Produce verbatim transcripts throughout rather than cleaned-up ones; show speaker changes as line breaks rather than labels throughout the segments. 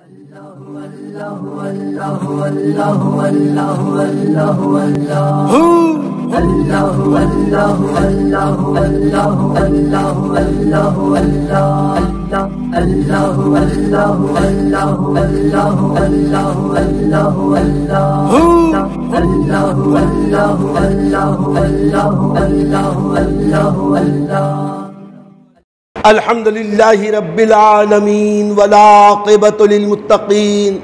الحمد للہ رب العالمین والعاقبۃ للمتقین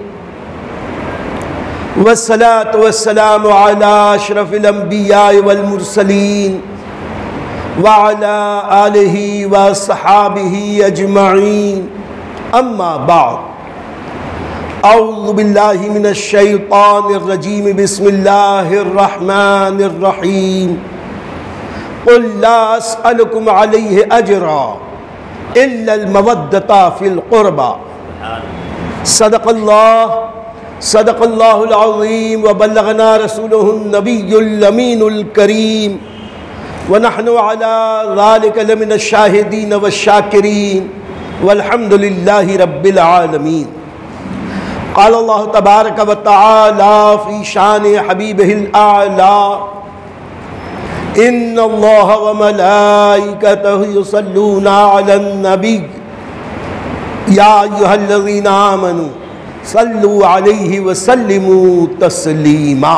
والصلاة والسلام علی اشرف الانبیاء والمرسلین وعلی آلہ وصحابہ اجمعین اما بعد اعوذ باللہ من الشیطان الرجیم بسم اللہ الرحمن الرحیم قل لا اسألکم علیہ اجرا الا المودۃ فی القربى صدق اللہ صدق اللہ العظیم وبلغنا رسولہ النبی الامین الکریم ونحن علی ذلک لمن الشاہدین والشاکرین والحمد للہ رب العالمین. قال اللہ تبارک و تعالی فی شان حبیبہ الاعلی ان اللہ وملائکتہ یصلون علی النبی یا ایہا الذین آمنوا صلوا علیہ وسلموا تسلیما.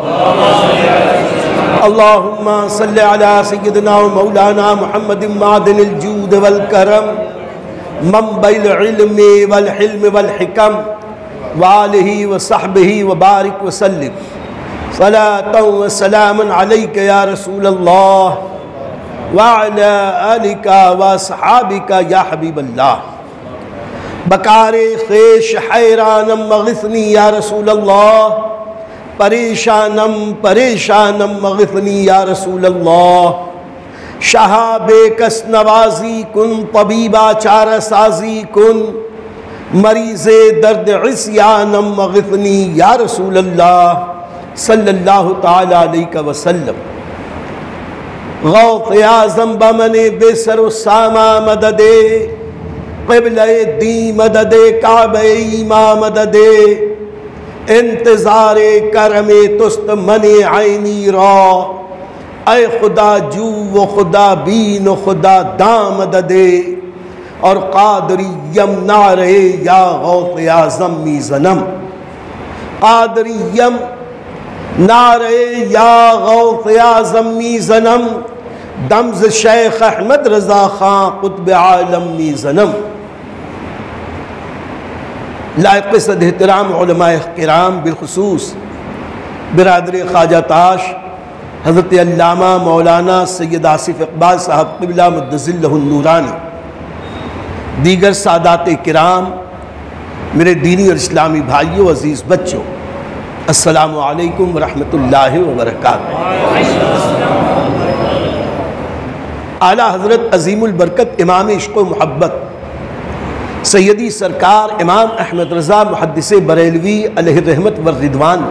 اللہم صل علی سیدنا و مولانا محمد معدن الجود والکرم منبع العلم والحلم والحکم وآلہ وصحبہ وبارک وسلم. صلاة و سلام علیک یا رسول اللہ وعلی آلک و صحابک یا حبیب اللہ. بکار خیش حیرانم مغثنی یا رسول اللہ پریشانم پریشانم مغثنی یا رسول اللہ. شہاب کس نوازی کن طبیبہ چارہ سازی کن مریض درد عصیانم مغثنی یا رسول اللہ صلی اللہ تعالی علیہ وسلم. غوث اعظم بمن بے سر و ساما مدد قبلہ دی مدد کعبہ ایما مدد انتظار کرم تست من عینی را اے خدا جو و خدا بین و خدا داں مدد اور قادریم نعرے یا غوث اعظم می زنم. قادریم نعرے یا غوث اعظم می زنم دمز شیخ احمد رضا خان قطب عالم می زنم. لائق صد احترام علماء کرام بالخصوص برادر خواجہ تاش حضرت علامہ مولانا سید آصف اقبال صاحب قبلہ مدظلہ النورانی، دیگر سادات کرام، میرے دینی اور اسلامی بھائیوں عزیز بچوں، السلام علیکم ورحمۃ اللہ وبرکاتہ. اعلیٰ حضرت عظیم البرکت امام عشق و محبت سیدی سرکار امام احمد رضا محدث بریلوی علیہ الرحمت والرضوان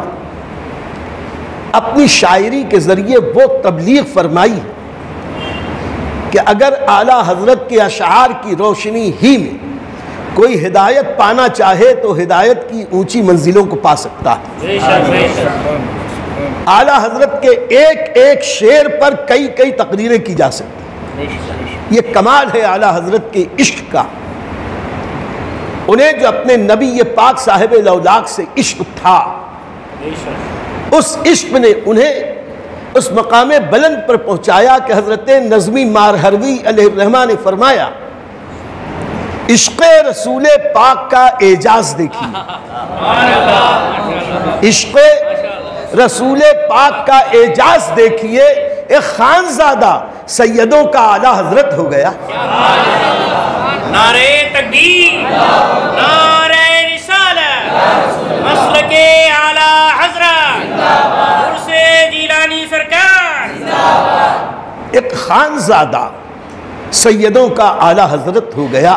اپنی شاعری کے ذریعے وہ تبلیغ فرمائی کہ اگر اعلیٰ حضرت کے اشعار کی روشنی ہی میں کوئی ہدایت پانا چاہے تو ہدایت کی اونچی منزلوں کو پا سکتا ہے. اعلیٰ حضرت کے ایک ایک شعر پر کئی کئی تقریریں کی جا سکتی. یہ کمال ہے اعلیٰ حضرت کے عشق کا. انہیں جو اپنے نبی پاک صاحب لولاک سے عشق تھا، اس عشق نے انہیں اس مقام بلند پر پہنچایا کہ حضرت نظمی مارہروی علیہ الرحمہ نے فرمایا عشق رسول پاک کا اعجاز دیکھیے. عشق رسول پاک کا اعجاز دیکھیے، ایک خانزادہ سیدوں کا اعلیٰ حضرت ہو گیا.
نعرہ تکبیر، نعرہ رسالت، مسلک اعلیٰ حضرت عرس جیلانی سرکار.
ایک خانزادہ سیدوں کا اعلیٰ حضرت ہو گیا.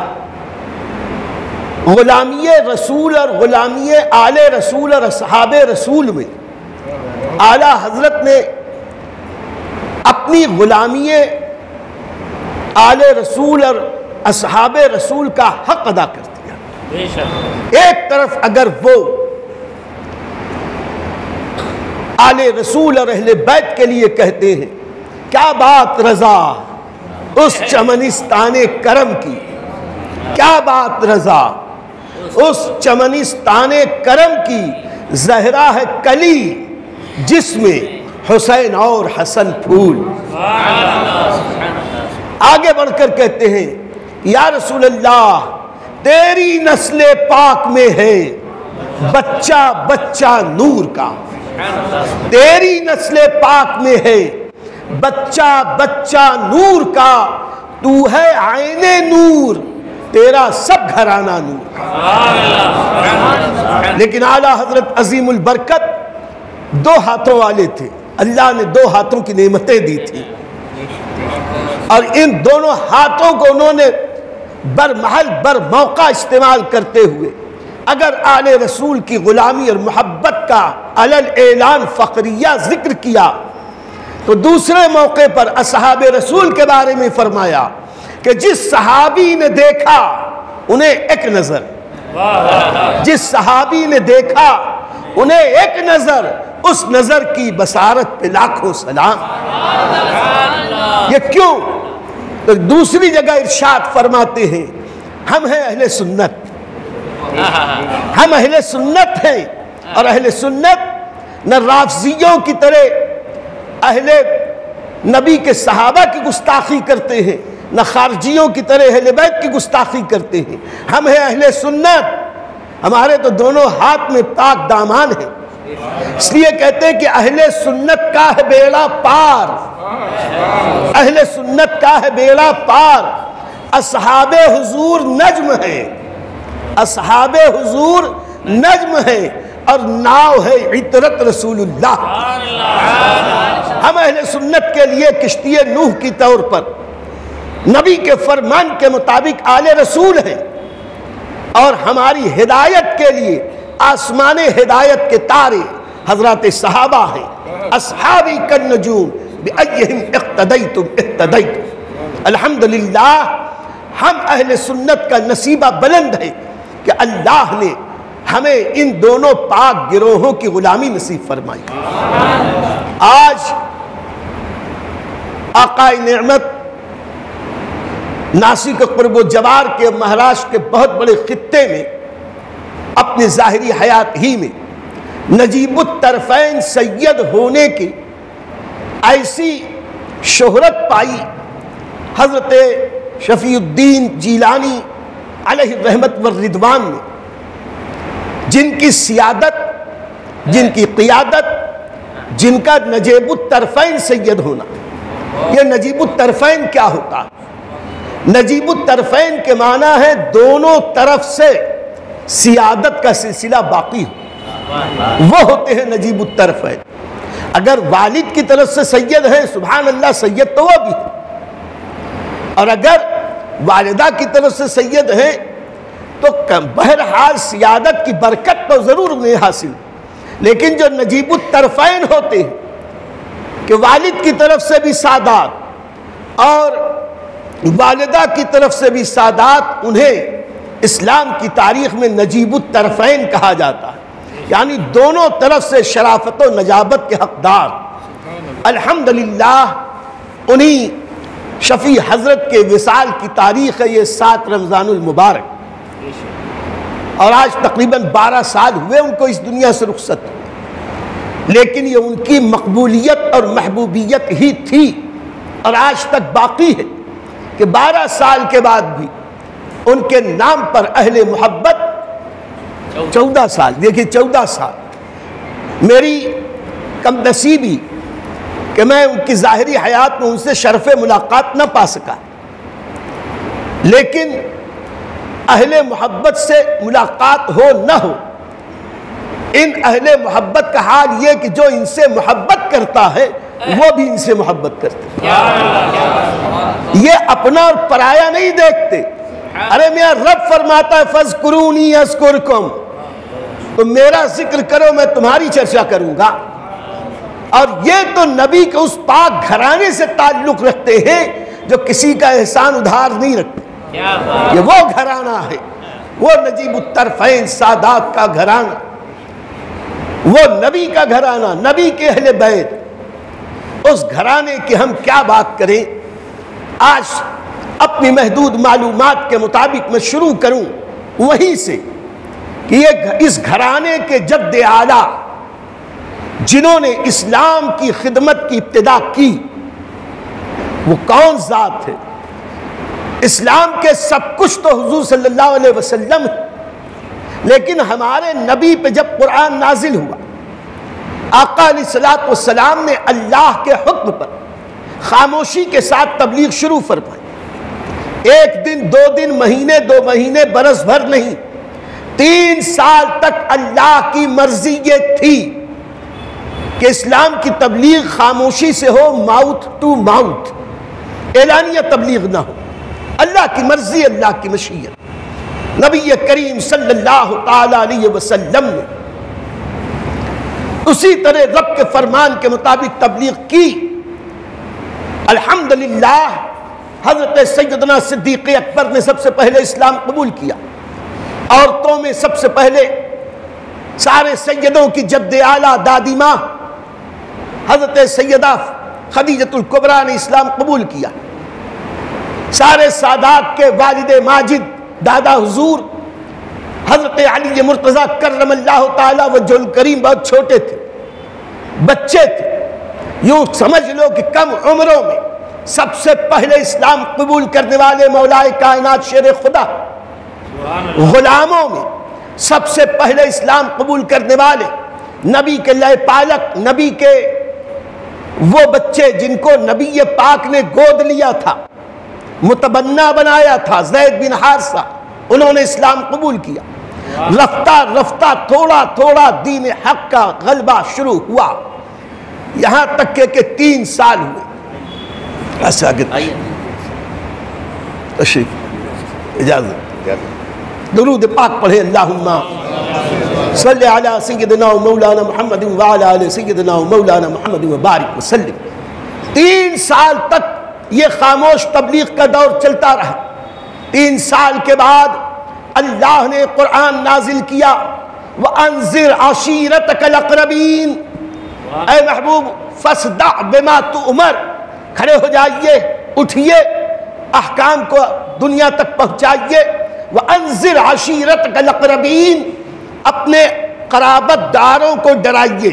غلامی رسول اور غلامی آل رسول اور اصحاب رسول میں اعلیٰ حضرت نے اپنی غلامی آل رسول اور اصحاب رسول کا حق ادا کر دیا.
بے شک
ایک طرف اگر وہ آل رسول اور اہل بیت کے لیے کہتے ہیں کیا بات رضا اس چمنستان کرم کی، کیا بات رضا اس چمنستان کرم کی، زہرا ہے کلی جس میں حسین اور حسن پھول۔ آگے بڑھ کر کہتے ہیں یا رسول اللہ تیری نسل پاک میں ہے بچہ بچہ نور کا، تیری نسل پاک میں ہے بچہ بچہ نور کا، تو ہے عین نور تیرا سب گھرانہ نور کا۔ لیکن اعلیٰ حضرت عظیم البرکت دو ہاتھوں والے تھے، اللہ نے دو ہاتھوں کی نعمتیں دی تھی، اور ان دونوں ہاتھوں کو انہوں نے برمحل بر موقع استعمال کرتے ہوئے اگر آل رسول کی غلامی اور محبت کا علل اعلان فقریہ ذکر کیا تو دوسرے موقع پر اصحاب رسول کے بارے میں فرمایا کہ جس صحابی نے دیکھا انہیں ایک نظر، جس صحابی نے دیکھا انہیں ایک نظر، اس نظر کی بصارت پہ لاکھوں سلام۔ یہ کیوں؟ تو دوسری جگہ ارشاد فرماتے ہیں ہم ہیں اہل سنت، ہم اہل سنت ہیں، اور اہل سنت نہ رافضیوں کی طرح اہل نبی کے صحابہ کی گستاخی کرتے ہیں، نہ خارجیوں کی طرح اہل بیت کی گستاخی کرتے ہیں، ہم ہیں اہل سنت، ہمارے تو دونوں ہاتھ میں پاک دامان ہیں، اس لیے کہتے ہیں کہ اہل سنت کا ہے بیڑا پار، اہل سنت کا ہے بیڑا پار، اصحاب حضور نجم ہیں، اصحاب حضور نجم ہیں، اور ناؤ ہے عطرت رسول اللہ۔ ہم اہل سنت کے لیے کشتی نوح کی طور پر نبی کے فرمان کے مطابق آل رسول ہیں، اور ہماری ہدایت کے لیے آسمان ہدایت کے تارے حضرات صحابہ ہیں۔ اصحابی کالنجوم بأیہم اقتدیتم اہتدیتم۔ الحمدللہ ہم اہل سنت کا نصیبہ بلند ہے کہ اللہ نے ہمیں ان دونوں پاک گروہوں کی غلامی نصیب فرمائی۔ آج آقا نعمت ناسک قرب و جوار کے مہاراشٹر کے بہت بڑے خطے میں اپنی ظاہری حیات ہی میں نجیب الطرفین سید ہونے کی ایسی شہرت پائی حضرت شفیع الدین جیلانی علیہ الرحمت والرضوان نے، جن کی سیادت، جن کی قیادت، جن کا نجیب الطرفین سید ہونا۔ یہ نجیب الطرفین کیا ہوتا ہے؟ نجیب الطرفین کے معنی ہے دونوں طرف سے سیادت کا سلسلہ باقی ہو، وہ ہوتے ہیں نجیب الطرفین۔ اگر والد کی طرف سے سید ہے سبحان اللہ سید تو وہ بھی ہے، اور اگر والدہ کی طرف سے سید ہے تو بہرحال سیادت کی برکت تو ضرور انہیں حاصل، لیکن جو نجیب الطرفین ہوتے ہیں کہ والد کی طرف سے بھی سادات اور والدہ کی طرف سے بھی سادات، انہیں اسلام کی تاریخ میں نجیب الطرفین کہا جاتا ہے، یعنی دونوں طرف سے شرافت و نجابت کے حقدار۔ الحمدللہ انہی شفیع حضرت کے وصال کی تاریخ ہے یہ سات رمضان المبارک، اور آج تقریباً بارہ سال ہوئے ان کو اس دنیا سے رخصت، لیکن یہ ان کی مقبولیت اور محبوبیت ہی تھی اور آج تک باقی ہے کہ بارہ سال کے بعد بھی ان کے نام پر اہل محبت چودہ سال، دیکھیں چودہ سال میری کم نصیبی کہ میں ان کی ظاہری حیات میں ان سے شرف ملاقات نہ پا سکا، لیکن اہل محبت سے ملاقات ہو نہ ہو، ان اہل محبت کا حال یہ کہ جو ان سے محبت کرتا ہے وہ بھی ان سے محبت کرتے ہیں، یہ اپنا اور پرایا نہیں دیکھتے۔ ارے میاں رب فرماتا ہے فَاذْكُرُونِي أَذْكُرْكُمْ، تو میرا ذکر کرو میں تمہاری چرچا کروں گا، اور یہ تو نبی کے اس پاک گھرانے سے تعلق رکھتے ہیں جو کسی کا احسان ادھار نہیں رکھتے، یہ وہ گھرانہ ہے وہ نجیب الطرفین سادات کا گھرانہ، وہ نبی کا گھرانہ، نبی کے اہل بیت، اس گھرانے کی ہم کیا بات کریں؟ آج اپنی محدود معلومات کے مطابق میں شروع کروں وہیں سے کہ یہ اس گھرانے کے جد اعلیٰ جنہوں نے اسلام کی خدمت کی ابتدا کی وہ کون ذات ہے؟ اسلام کے سب کچھ تو حضور صلی اللہ علیہ وسلم ہے، لیکن ہمارے نبی پہ جب قرآن نازل ہوا، آقا علیہ الصلوۃ والسلام نے اللہ کے حکم پر خاموشی کے ساتھ تبلیغ شروع فرمائی۔ ایک دن، دو دن، مہینے، دو مہینے، برس بھر نہیں، تین سال تک اللہ کی مرضی یہ تھی کہ اسلام کی تبلیغ خاموشی سے ہو، ماؤتھ ٹو ماؤتھ، اعلانیہ تبلیغ نہ ہو، اللہ کی مرضی، اللہ کی مشیت۔ نبی کریم صلی اللہ تعالی علیہ وسلم نے اسی طرح رب کے فرمان کے مطابق تبلیغ کی۔ الحمدللہ حضرت سیدنا صدیق اکبر نے سب سے پہلے اسلام قبول کیا، عورتوں میں سب سے پہلے سارے سیدوں کی جد اعلیٰ دادی ماں حضرت سیدہ خدیجۃ الکبریٰ نے اسلام قبول کیا، سارے سادات کے والد ماجد دادا حضور حضرت علی مرتضیٰ کرم اللہ تعالی وجہ الکریم بہت چھوٹے تھے، بچے تھے، یوں سمجھ لو کہ کم عمروں میں سب سے پہلے اسلام قبول کرنے والے مولا کائنات شیر خدا، غلاموں میں سب سے پہلے اسلام قبول کرنے والے نبی کے لئے پالک، نبی کے وہ بچے جن کو نبی پاک نے گود لیا تھا، متبنہ بنایا تھا، زید بن حارثہ، انہوں نے اسلام قبول کیا۔ رفتہ رفتہ تھوڑا تھوڑا دین حق کا غلبہ شروع ہوا، یہاں تک کہ تین سال ہوئے۔ ایسا تشریف اجازت درود پاک پڑھے، اللہم صلی علی سیدنا و مولانا محمد وعلی آل سیدنا و مولانا محمد وبارک وسلم۔ تین سال تک یہ خاموش تبلیغ کا دور چلتا رہا۔ تین سال کے بعد اللہ نے قرآن نازل کیا، وَأَنذِرْ عَشِيرَتَكَ الْأَقْرَبِينَ، اے محبوب فَاصْدَعْ بِمَا تُؤْمَرْ، کھڑے ہو جائیے، اٹھئے، احکام کو دنیا تک پہنچائیے۔ وَأَنذِرْ عَشِيرَتَكَ الْأَقْرَبِينَ، اپنے قرابت داروں کو ڈرائیے۔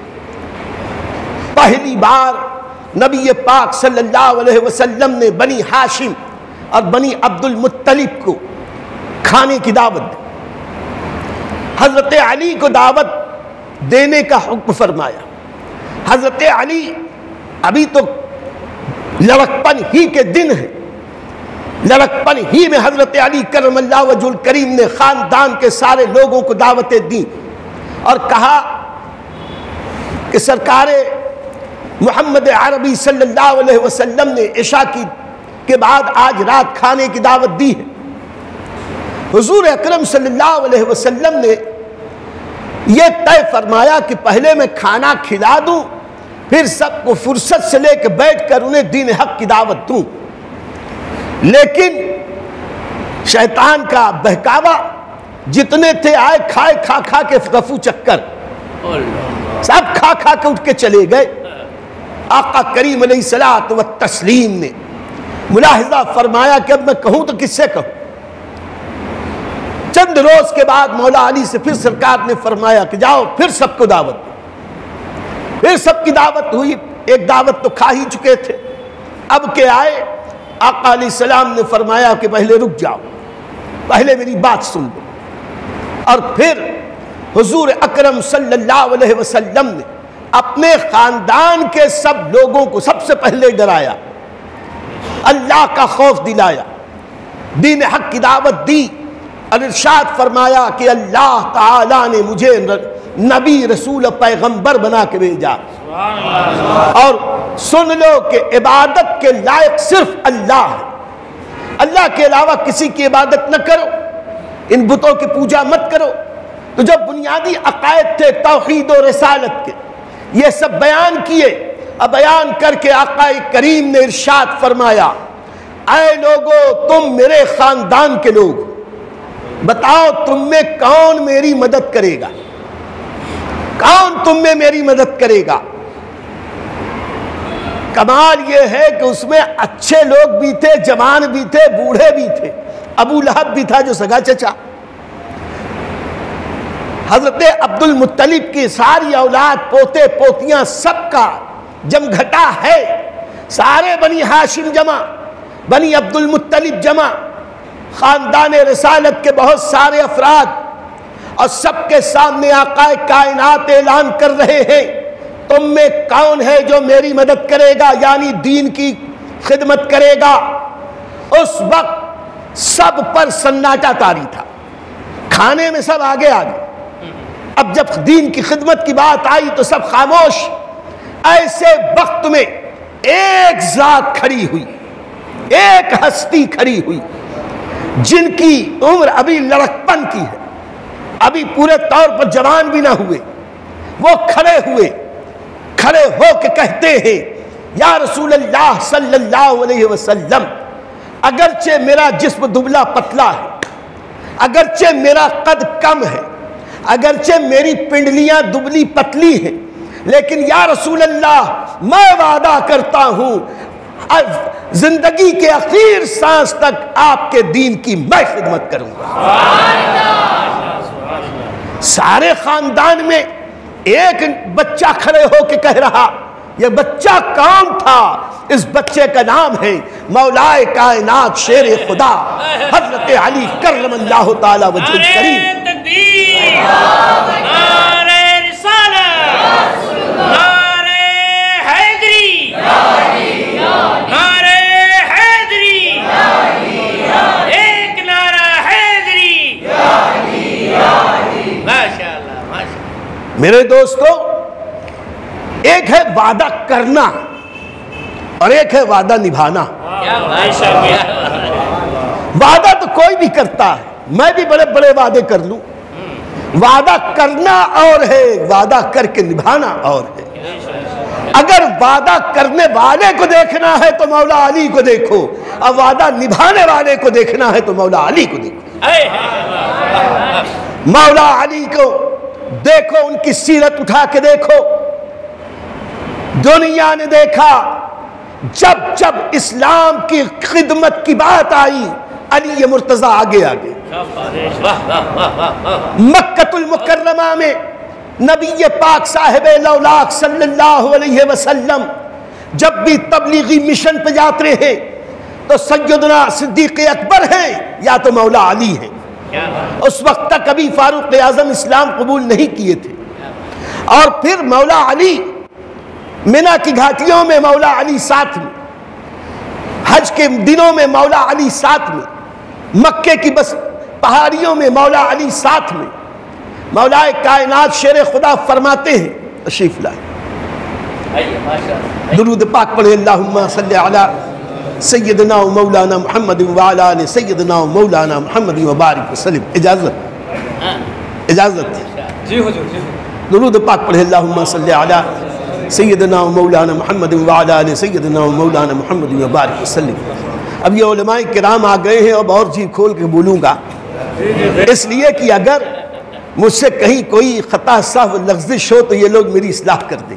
پہلی بار نبی پاک صلی اللہ علیہ وسلم نے بنی ہاشم اور بنی عبد المطلب کو کھانے کی دعوت دی، حضرت علی کو دعوت دینے کا حکم فرمایا۔ حضرت علی ابھی تو لڑکپن ہی کے دن ہے، لڑکپن ہی میں حضرت علی کرم اللہ وجہ الکریم نے خاندان کے سارے لوگوں کو دعوتیں دیں اور کہا کہ سرکار محمد عربی صلی اللہ علیہ وسلم نے عشاء کی کے بعد آج رات کھانے کی دعوت دی ہے۔ حضور اکرم صلی اللہ علیہ وسلم نے یہ طے فرمایا کہ پہلے میں کھانا کھلا دوں، پھر سب کو فرصت سے لے کے بیٹھ کر انہیں دین حق کی دعوت دوں۔ لیکن شیطان کا بہکاوا، جتنے تھے آئے کھائے کھا کھا کے رفو چکر، سب کھا کھا کے اٹھ کے چلے گئے۔ آقا کریم علیہ الصلوۃ والتسلیم نے ملاحظہ فرمایا کہ اب میں کہوں تو کس سے کہوں۔ چند روز کے بعد مولا علی سے پھر سرکار نے فرمایا کہ جاؤ پھر سب کو دعوت دو۔ پھر سب کی دعوت ہوئی، ایک دعوت تو کھا ہی چکے تھے، اب کہ آئے آقا علیہ السلام نے فرمایا کہ پہلے رک جاؤ، پہلے میری بات سن لو۔ اور پھر حضور اکرم صلی اللہ علیہ وسلم نے اپنے خاندان کے سب لوگوں کو سب سے پہلے ڈرایا، اللہ کا خوف دلایا، دین حق کی دعوت دی اور ارشاد فرمایا کہ اللہ تعالیٰ نے مجھے نبی رسول پیغمبر بنا کے بھیجا، اور سن لو کہ عبادت کے لائق صرف اللہ ہے، اللہ کے علاوہ کسی کی عبادت نہ کرو، ان بتوں کی پوجا مت کرو۔ تو جب بنیادی عقائد تھے توحید و رسالت کے، یہ سب بیان کیے، اب بیان کر کے آقا کریم نے ارشاد فرمایا، اے لوگو تم میرے خاندان کے لوگ، بتاؤ تم میں کون میری مدد کرے گا؟ کون تم میں میری مدد کرے گا؟ کمال یہ ہے کہ اس میں اچھے لوگ بھی تھے، جوان بھی تھے، بوڑھے بھی تھے۔ ابو لہب بھی تھا جو سگا چچا، حضرت عبد المطلب کی ساری اولاد، پوتے پوتیاں، سب کا جم گھٹا ہے، سارے بنی ہاشم جمع، بنی عبد المطلب جمع، خاندان رسالت کے بہت سارے افراد، اور سب کے سامنے آقا کائنات اعلان کر رہے ہیں تم میں کون ہے جو میری مدد کرے گا، یعنی دین کی خدمت کرے گا۔ اس وقت سب پر سناٹا طاری تھا، کھانے میں سب آگے آگے۔ اب جب دین کی خدمت کی بات آئی تو سب خاموش۔ ایسے وقت میں ایک ذات کھڑی ہوئی، ایک ہستی کھڑی ہوئی جن کی عمر ابھی لڑکپن کی ہے، ابھی پورے طور پر جوان بھی نہ ہوئے۔ وہ کھڑے ہوئے، کھڑے ہو کے کہتے ہیں یا رسول اللہ صلی اللہ علیہ وسلم، اگرچہ میرا جسم دبلا پتلا ہے، اگرچہ میرا قد کم ہے، اگرچہ میری پنڈلیاں دبلی پتلی ہیں، لیکن یا رسول اللہ میں وعدہ کرتا ہوں زندگی کے آخر سانس تک آپ کے دین کی میں خدمت کروں گا۔ سارے خاندان میں ایک بچہ کھڑے ہو کے کہہ رہا، یہ بچہ کون تھا؟ اس بچے کا نام ہے مولائے کائنات شیر خدا حضرت علی کرم اللہ تعالی وجہ کریم۔ میرے دوستو، ایک ہے وعدہ کرنا اور ایک ہے وعدہ نبھانا۔ وعدہ تو کوئی بھی کرتا ہے، میں بھی بڑے بڑے وعدے کر لوں، وعدہ کرنا اور ہے، وعدہ کر کے نبھانا اور ہے۔ اگر وعدہ کرنے والے کو دیکھنا ہے تو مولا علی کو دیکھو، اور وعدہ نبھانے والے کو دیکھنا ہے تو مولا علی کو دیکھو۔ مولا علی کو دیکھو، ان کی سیرت اٹھا کے دیکھو۔ دنیا نے دیکھا جب جب اسلام کی خدمت کی بات آئی، علی مرتضی آگے آگے۔ مکہ المکرمہ میں نبی پاک صاحب لولاک صلی اللہ علیہ وسلم جب بھی تبلیغی مشن پہ جاتے ہیں تو سیدنا صدیق اکبر ہیں یا تو مولا علی ہیں۔ اس وقت تک ابھی فاروق اعظم اسلام قبول نہیں کیے تھے، اور پھر مولا علی مینا کی گھاٹیوں میں مولا علی ساتھ میں، حج کے دنوں میں مولا علی ساتھ میں، مکے کی بس پہاڑیوں میں مولا علی ساتھ میں۔ مولا کائنات شیر خدا فرماتے ہیں، تشریف لائے، درود پاک پڑھے، اللہم صلی علی سیدنا و مولانا محمد وعلی آل سیدنا و مولانا محمد وبارک وسلم۔ اجازت اجازت
جی حضور جی
درود پاک پڑھے، اللہم صلی علی سیدنا و مولانا محمد وعلی آل سیدنا و مولانا محمد وبارک وسلم۔ اب یہ علماء کرام آ گئے ہیں، اب اور جی کھول کے بولوں گا، اس لیے کہ اگر مجھ سے کہیں کوئی خطا سہو لغزش ہو تو یہ لوگ میری اصلاح کر دیں۔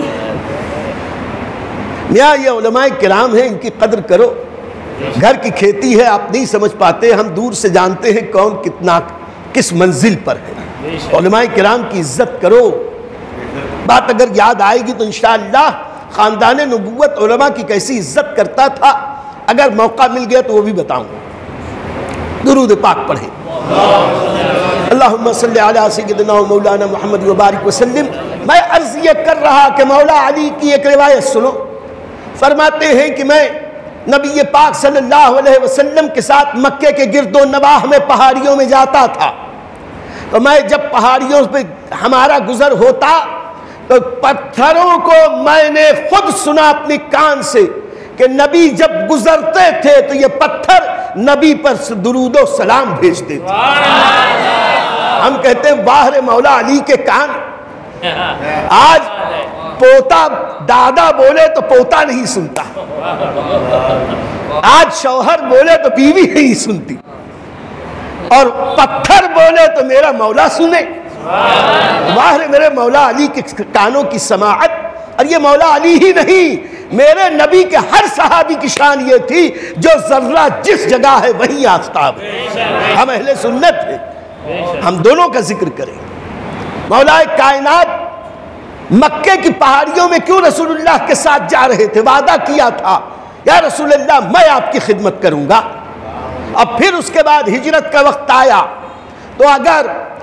میاں یہ علماء کرام ہیں، ان کی قدر کرو۔ گھر کی کھیتی ہے، آپ نہیں سمجھ پاتے، ہم دور سے جانتے ہیں کون کتنا کس منزل پر ہے۔ علماء کرام کی عزت کرو۔ بات اگر یاد آئے گی تو انشاءاللہ خاندان نبوت علماء کی کیسی عزت کرتا تھا، اگر موقع مل گیا تو وہ بھی بتاؤں گا۔ درود پاک پڑھیں، اللہم صلی علی سیدنا و مولانا محمد وبارک وسلم۔ میں عرض یہ کر رہا کہ مولا علی کی ایک روایت سنو۔ فرماتے ہیں کہ میں نبی پاک صلی اللہ علیہ وسلم کے ساتھ مکے کے گرد و نواح میں پہاڑیوں میں جاتا تھا، تو میں جب پہاڑیوں پہ ہمارا گزر ہوتا تو پتھروں کو میں نے خود سنا اپنی کان سے کہ نبی جب گزرتے تھے تو یہ پتھر نبی پر درود و سلام بھیجتے تھے۔ ہم کہتے ہیں واہ رے مولا علی کے کان۔ آج پوتا دادا بولے تو پوتا نہیں سنتا، آج شوہر بولے تو بیوی نہیں سنتی۔ اور پتھر بولے تو میرا مولا سنے. واہ میرے مولا علی کے کانوں کی سماعت. اور یہ مولا علی ہی نہیں، میرے نبی کے ہر صحابی کی شان یہ تھی جو ذرہ جس جگہ ہے وہیں آفتاب ہے. ہم اہل سنت ہیں، ہم دونوں کا ذکر کریں. مولا کائنات مکے کی پہاڑیوں میں کیوں رسول اللہ کے ساتھ جا رہے تھے؟ وعدہ کیا تھا یا رسول اللہ میں آپ کی خدمت کروں گا. اب پھر اس کے بعد ہجرت کا وقت آیا تو اگر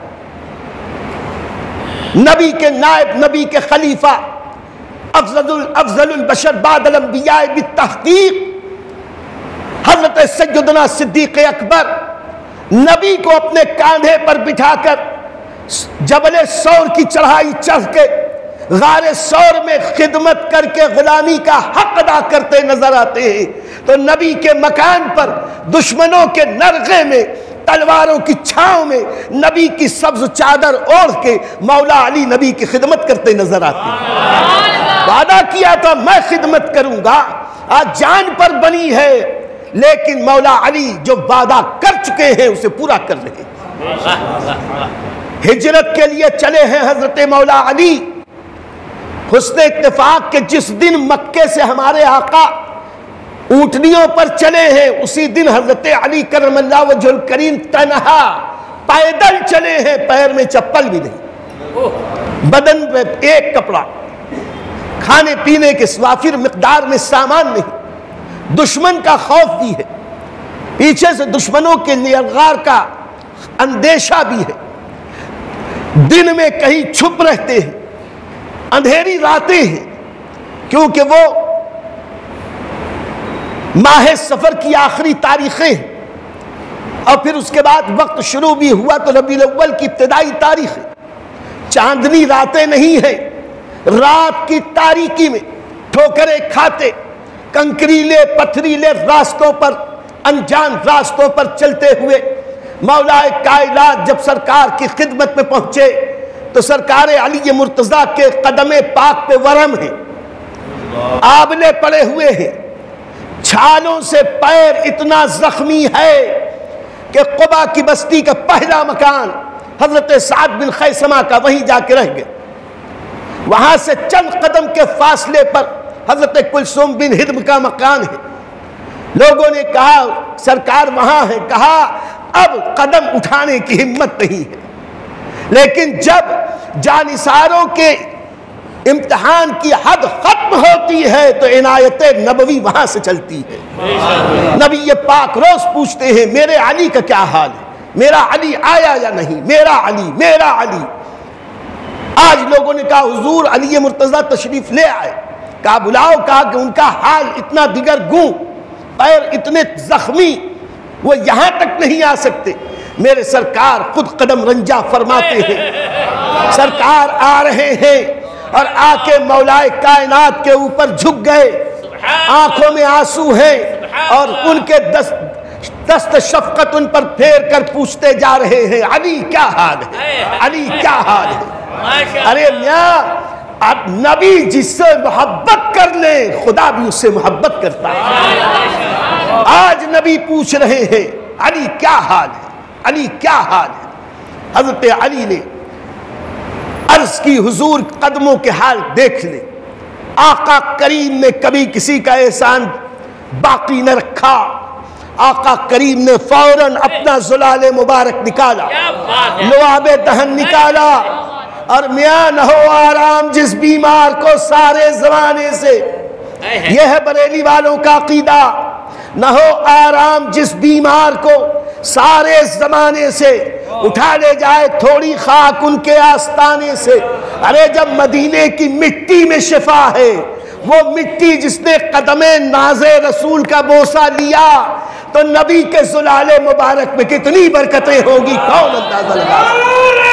نبی کے نائب، نبی کے خلیفہ، افضل افضل البشر بعد الانبیاء بالتحقیق حضرت سیدنا صدیق اکبر نبی کو اپنے کاندھے پر بٹھا کر جبل سور کی چڑھائی چڑھ کے غار سور میں خدمت کر کے غلامی کا حق ادا کرتے نظر آتے ہیں، تو نبی کے مکان پر دشمنوں کے نرغے میں، تلواروں کی چھاؤں میں نبی کی سبز چادر اوڑھ کے مولا علی نبی کی خدمت کرتے نظر آتے ہیں. وعدہ کیا تھا میں خدمت کروں گا، آج جان پر بنی ہے، لیکن مولا علی جو وعدہ کر چکے ہیں اسے پورا کر رہے ہیں. ہجرت کے لیے چلے ہیں حضرت مولا علی. حسن اتفاق کہ جس دن مکے سے ہمارے آقا اونٹنیوں پر چلے ہیں اسی دن حضرت علی کرم اللہ وجہ الکریم تنہا پیدل چلے ہیں، پیر میں چپل بھی نہیں، بدن پہ ایک کپڑا، کھانے پینے کے وافر مقدار میں سامان نہیں. دشمن کا خوف بھی ہے، پیچھے سے دشمنوں کے نیلغار کا اندیشہ بھی ہے. دن میں کہیں چھپ رہتے ہیں، اندھیری راتیں ہیں، کیونکہ وہ ماہ سفر کی آخری تاریخیں ہیں. اور پھر اس کے بعد وقت شروع بھی ہوا تو ربیع الاول کی ابتدائی تاریخ ہے. چاندنی راتیں نہیں ہیں، رات کی تاریکی میں ٹھوکریں کھاتے کنکریلے پتھریلے راستوں پر، انجان راستوں پر چلتے ہوئے مولا کائنات جب سرکار کی خدمت میں پہنچے تو سرکار علی مرتضیٰ کے قدم پاک پہ ورم ہیں، آبلے پڑے ہوئے ہیں، چھالوں سے پیر اتنا زخمی ہے کہ قبا کی بستی کا پہلا مکان حضرت سعد بن خیثمہ کا وہیں جا کے رہ گئے. وہاں سے چند قدم کے فاصلے پر حضرت کلثوم بن ہدم کا مکان ہے. لوگوں نے کہا سرکار وہاں ہے، کہا اب قدم اٹھانے کی ہمت نہیں ہے. لیکن جب جانثاروں کے امتحان کی حد ختم ہوتی ہے تو عنایت نبوی وہاں سے چلتی ہے. نبی پاک روز پوچھتے ہیں میرے علی کا کیا حال ہے، میرا علی آیا یا نہیں، میرا علی میرا علی. آج لوگوں نے کہا حضور علی مرتضیٰ تشریف لے آئے، کہا بلاؤ، کہا کہ ان کا حال اتنا دیگر گوں، پیر اتنے زخمی، وہ یہاں تک نہیں آ سکتے. میرے سرکار خود قدم رنجا فرماتے ہیں، سرکار آ رہے ہیں اور آ کے مولا کائنات کے اوپر جھک گئے، آنکھوں میں آنسو ہیں اور ان کے دست دست شفقت ان پر پھیر کر پوچھتے جا رہے ہیں علی کیا حال ہے، علی کیا حال ہے. ارے میاں اب نبی جس سے محبت کر لے خدا بھی اس سے محبت کرتا ہے. آج نبی پوچھ رہے ہیں علی کیا حال ہے، علی کیا حال ہے. حضرت علی نے عرض کی حضور قدموں کے حال دیکھ لے. آقا کریم نے کبھی کسی کا احسان باقی نہ رکھا. آقا کریم نے فوراً اپنا زلال مبارک نکالا، لعاب دہن نکالا، اور میاں نہ ہو آرام جس بیمار کو سارے زمانے سے، یہ ہے بریلی والوں کا عقیدہ، نہ ہو آرام جس بیمار کو سارے زمانے سے، اٹھا لے جائے تھوڑی خاک ان کے آستانے سے. ارے جب مدینے کی مٹی میں شفا ہے، وہ مٹی جس نے قدم ناز رسول کا بوسہ لیا تو نبی کے زلال مبارک میں کتنی برکتیں ہوگی کون اندازہ لگا سکتا.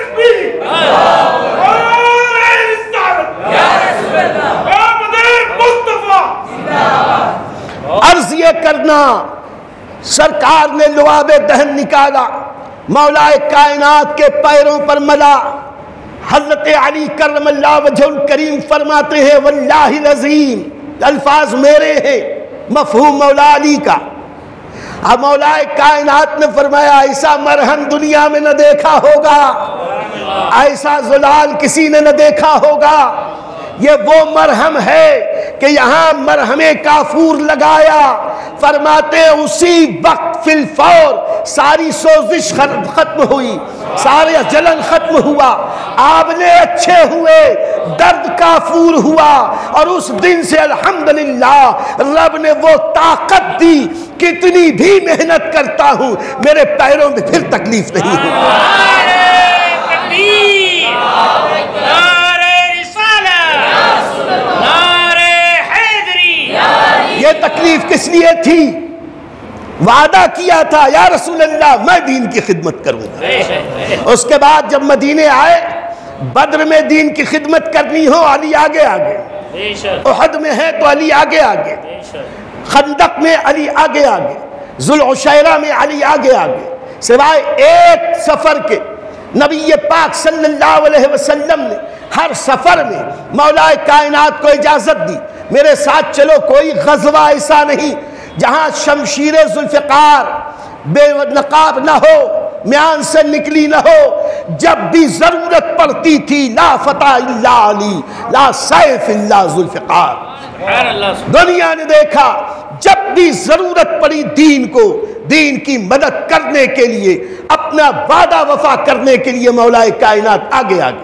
عرض یہ کرنا سرکار نے لعاب دہن نکالا، مولا کائنات کے پیروں پر ملا. حضرت علی کرم اللہ وجہ الکریم فرماتے ہیں واللہ العظیم، الفاظ میرے ہیں، مفہوم مولا علی کا، اب مولا کائنات نے فرمایا ایسا مرہم دنیا میں نہ دیکھا ہوگا، ایسا زلال کسی نے نہ دیکھا ہوگا۔ یہ وہ مرہم ہے کہ یہاں مرہم کافور لگایا، فرماتے اسی وقت فی الفور ساری سوزش ختم ہوئی، سارے جلن ختم ہوا، آبلے اچھے ہوئے، درد کافور ہوا، اور اس دن سے الحمدللہ رب نے وہ طاقت دی، کتنی بھی محنت کرتا ہوں میرے پیروں میں پھر تکلیف نہیں ہوتی۔ یہ تکلیف کس لیے تھی؟ وعدہ کیا تھا یا رسول اللہ میں دین کی خدمت کروں گا۔ اس کے بعد جب مدینے آئے، بدر میں دین کی خدمت کرنی ہو علی آگے آگے، احد میں ہے تو علی آگے آگے، خندق میں علی آگے آگے، ذوالعشیرہ میں علی آگے آگے، سوائے ایک سفر کے نبی پاک صلی اللہ علیہ وسلم نے ہر سفر میں مولا کائنات کو اجازت دی میرے ساتھ چلو۔ کوئی غزوہ ایسا نہیں جہاں شمشیر ذوالفقار بے نقاب نہ ہو، میان سے نکلی نہ ہو، جب بھی ضرورت پڑتی تھی لا فتح الا علی، لا سیف الا ذوالفقار۔ دنیا نے دیکھا جب بھی ضرورت پڑی دین کو، دین کی مدد کرنے کے لیے، اپنا وعدہ وفا کرنے کے لیے مولا کائنات آگے آگے۔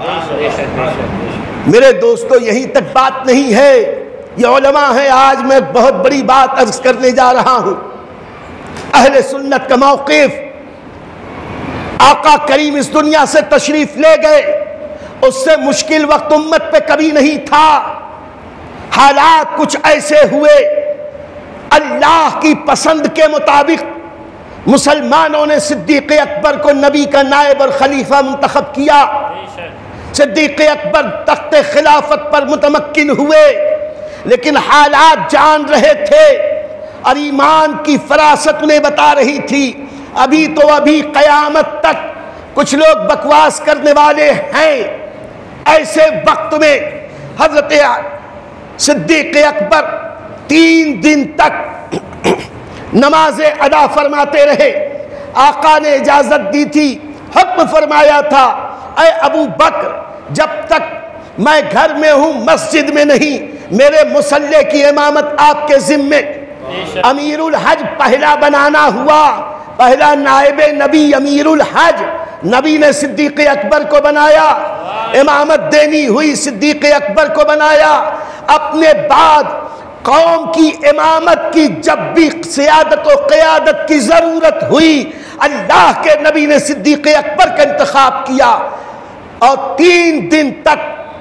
میرے دوستو یہیں تک بات نہیں ہے، یہ علماء ہیں۔ آج میں بہت بڑی بات عرض کرنے جا رہا ہوں۔ اہل سنت کا موقف، آقا کریم اس دنیا سے تشریف لے گئے، اس سے مشکل وقت امت پہ کبھی نہیں تھا۔ حالات کچھ ایسے ہوئے، اللہ کی پسند کے مطابق مسلمانوں نے صدیق اکبر کو نبی کا نائب اور خلیفہ منتخب کیا۔ صدیق اکبر تخت خلافت پر متمکن ہوئے، لیکن حالات جان رہے تھے اور ایمان کی فراست انہیں بتا رہی تھی ابھی تو ابھی قیامت تک کچھ لوگ بکواس کرنے والے ہیں۔ ایسے وقت میں حضرت صدیق اکبر تین دن تک نمازیں ادا فرماتے رہے۔ آقا نے اجازت دی تھی، حکم فرمایا تھا اے ابو بکر جب تک میں گھر میں ہوں مسجد میں نہیں، میرے مصلی کی امامت آپ کے ذمے۔ امیر الحج پہلا بنانا ہوا، پہلا نائب نبی امیر الحج نبی نے صدیق اکبر کو بنایا، امامت دینی ہوئی صدیق اکبر کو بنایا۔ اپنے بعد قوم کی امامت کی جب بھی سیادت و قیادت کی ضرورت ہوئی، اللہ کے نبی نے صدیق اکبر کا انتخاب کیا، اور تین دن تک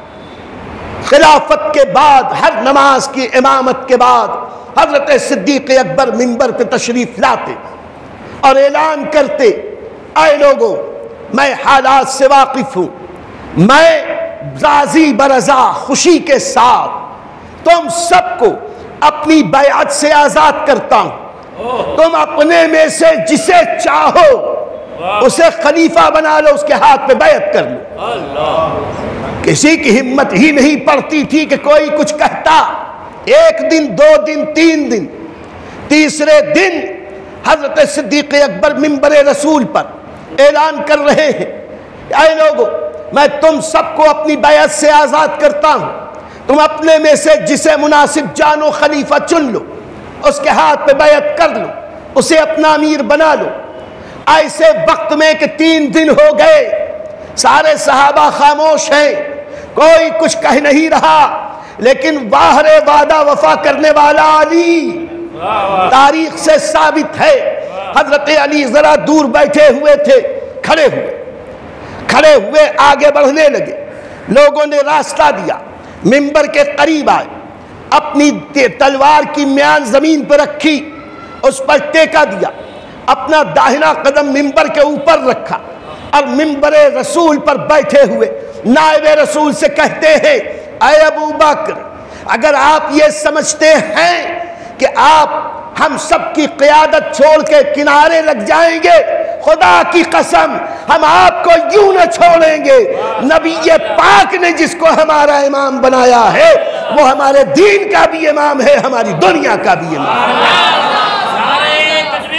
خلافت کے بعد ہر نماز کی امامت کے بعد حضرت صدیق اکبر منبر پہ تشریف لاتے اور اعلان کرتے اے لوگوں میں حالات سے واقف ہوں، میں راضی برضا خوشی کے ساتھ تم سب کو اپنی بیعت سے آزاد کرتا ہوں، تم اپنے میں سے جسے چاہو اسے خلیفہ بنا لو، اس کے ہاتھ پہ بیعت کر لو۔ کسی کی ہمت ہی نہیں پڑتی تھی کہ کوئی کچھ کہتا۔ ایک دن، دو دن، تین دن، تیسرے دن حضرت صدیق اکبر منبر رسول پر اعلان کر رہے ہیں اے لوگو میں تم سب کو اپنی بیعت سے آزاد کرتا ہوں، تم اپنے میں سے جسے مناسب جانو خلیفہ چن لو، اس کے ہاتھ پہ بیعت کر لو، اسے اپنا امیر بنا لو۔ ایسے وقت میں کہ تین دن ہو گئے، سارے صحابہ خاموش ہیں، کوئی کچھ کہہ نہیں رہا، لیکن باہر وعدہ وفا کرنے والا علی تاریخ سے ثابت ہے۔ حضرت علی ذرا دور بیٹھے ہوئے تھے، کھڑے ہوئے کھڑے ہوئے آگے بڑھنے لگے، لوگوں نے راستہ دیا، منبر کے قریب آئے، اپنی تلوار کی میان زمین پر رکھی، اس پر ٹیکا دیا، اپنا داہنا قدم منبر کے اوپر رکھا اور منبر رسول پر بیٹھے ہوئے نائب رسول سے کہتے ہیں اے ابو بکر اگر آپ یہ سمجھتے ہیں کہ آپ ہم سب کی قیادت چھوڑ کے کنارے لگ جائیں گے، خدا کی قسم ہم آپ کو یوں نہ چھوڑیں گے۔ نبی پاک نے جس کو ہمارا امام بنایا ہے وہ ہمارے دین کا بھی امام ہے، ہماری دنیا کا بھی امام ہے۔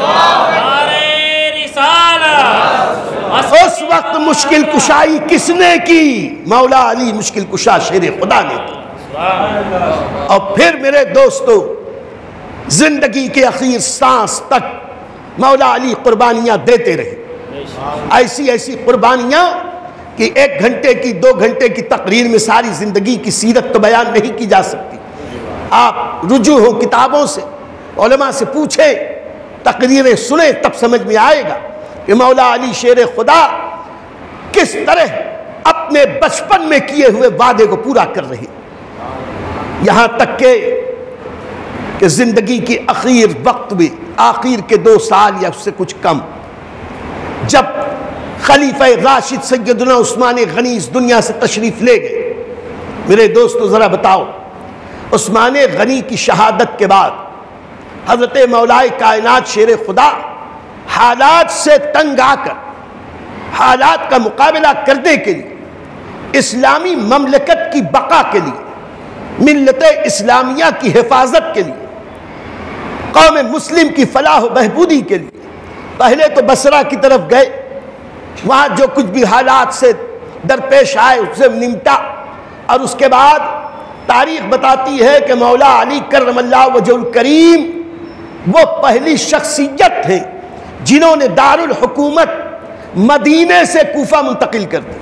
نعرہ رسالت۔
اس وقت مشکل کشائی کس نے کی؟ مولا علی مشکل کشا شیر خدا نے کی۔ اور پھر میرے دوستو زندگی کے اخیر سانس تک مولا علی قربانیاں دیتے رہے، ایسی ایسی قربانیاں کہ ایک گھنٹے کی دو گھنٹے کی تقریر میں ساری زندگی کی سیرت تو بیان نہیں کی جا سکتی۔ آپ رجوع ہو کتابوں سے، علماء سے پوچھیں، تقریریں سنیں، تب سمجھ میں آئے گا کہ مولا علی شیر خدا کس طرح اپنے بچپن میں کیے ہوئے وعدے کو پورا کر رہے، یہاں تک کہ کہ زندگی کی اخیر وقت میں، آخر کے دو سال یا اس سے کچھ کم، جب خلیفہ راشد سیدنا عثمان غنی اس دنیا سے تشریف لے گئے، میرے دوستو ذرا بتاؤ، عثمان غنی کی شہادت کے بعد حضرت مولا کائنات شیر خدا حالات سے تنگ آ کر حالات کا مقابلہ کرنے کے لیے، اسلامی مملکت کی بقا کے لیے، ملت اسلامیہ کی حفاظت کے لیے، قوم مسلم کی فلاح و بہبودی کے لیے پہلے تو بصرہ کی طرف گئے، وہاں جو کچھ بھی حالات سے درپیش آئے اس سے نمٹا، اور اس کے بعد تاریخ بتاتی ہے کہ مولا علی کرم اللہ وجہ الکریم وہ پہلی شخصیت ہے جنہوں نے دارالحکومت مدینے سے کوفہ منتقل کر دی۔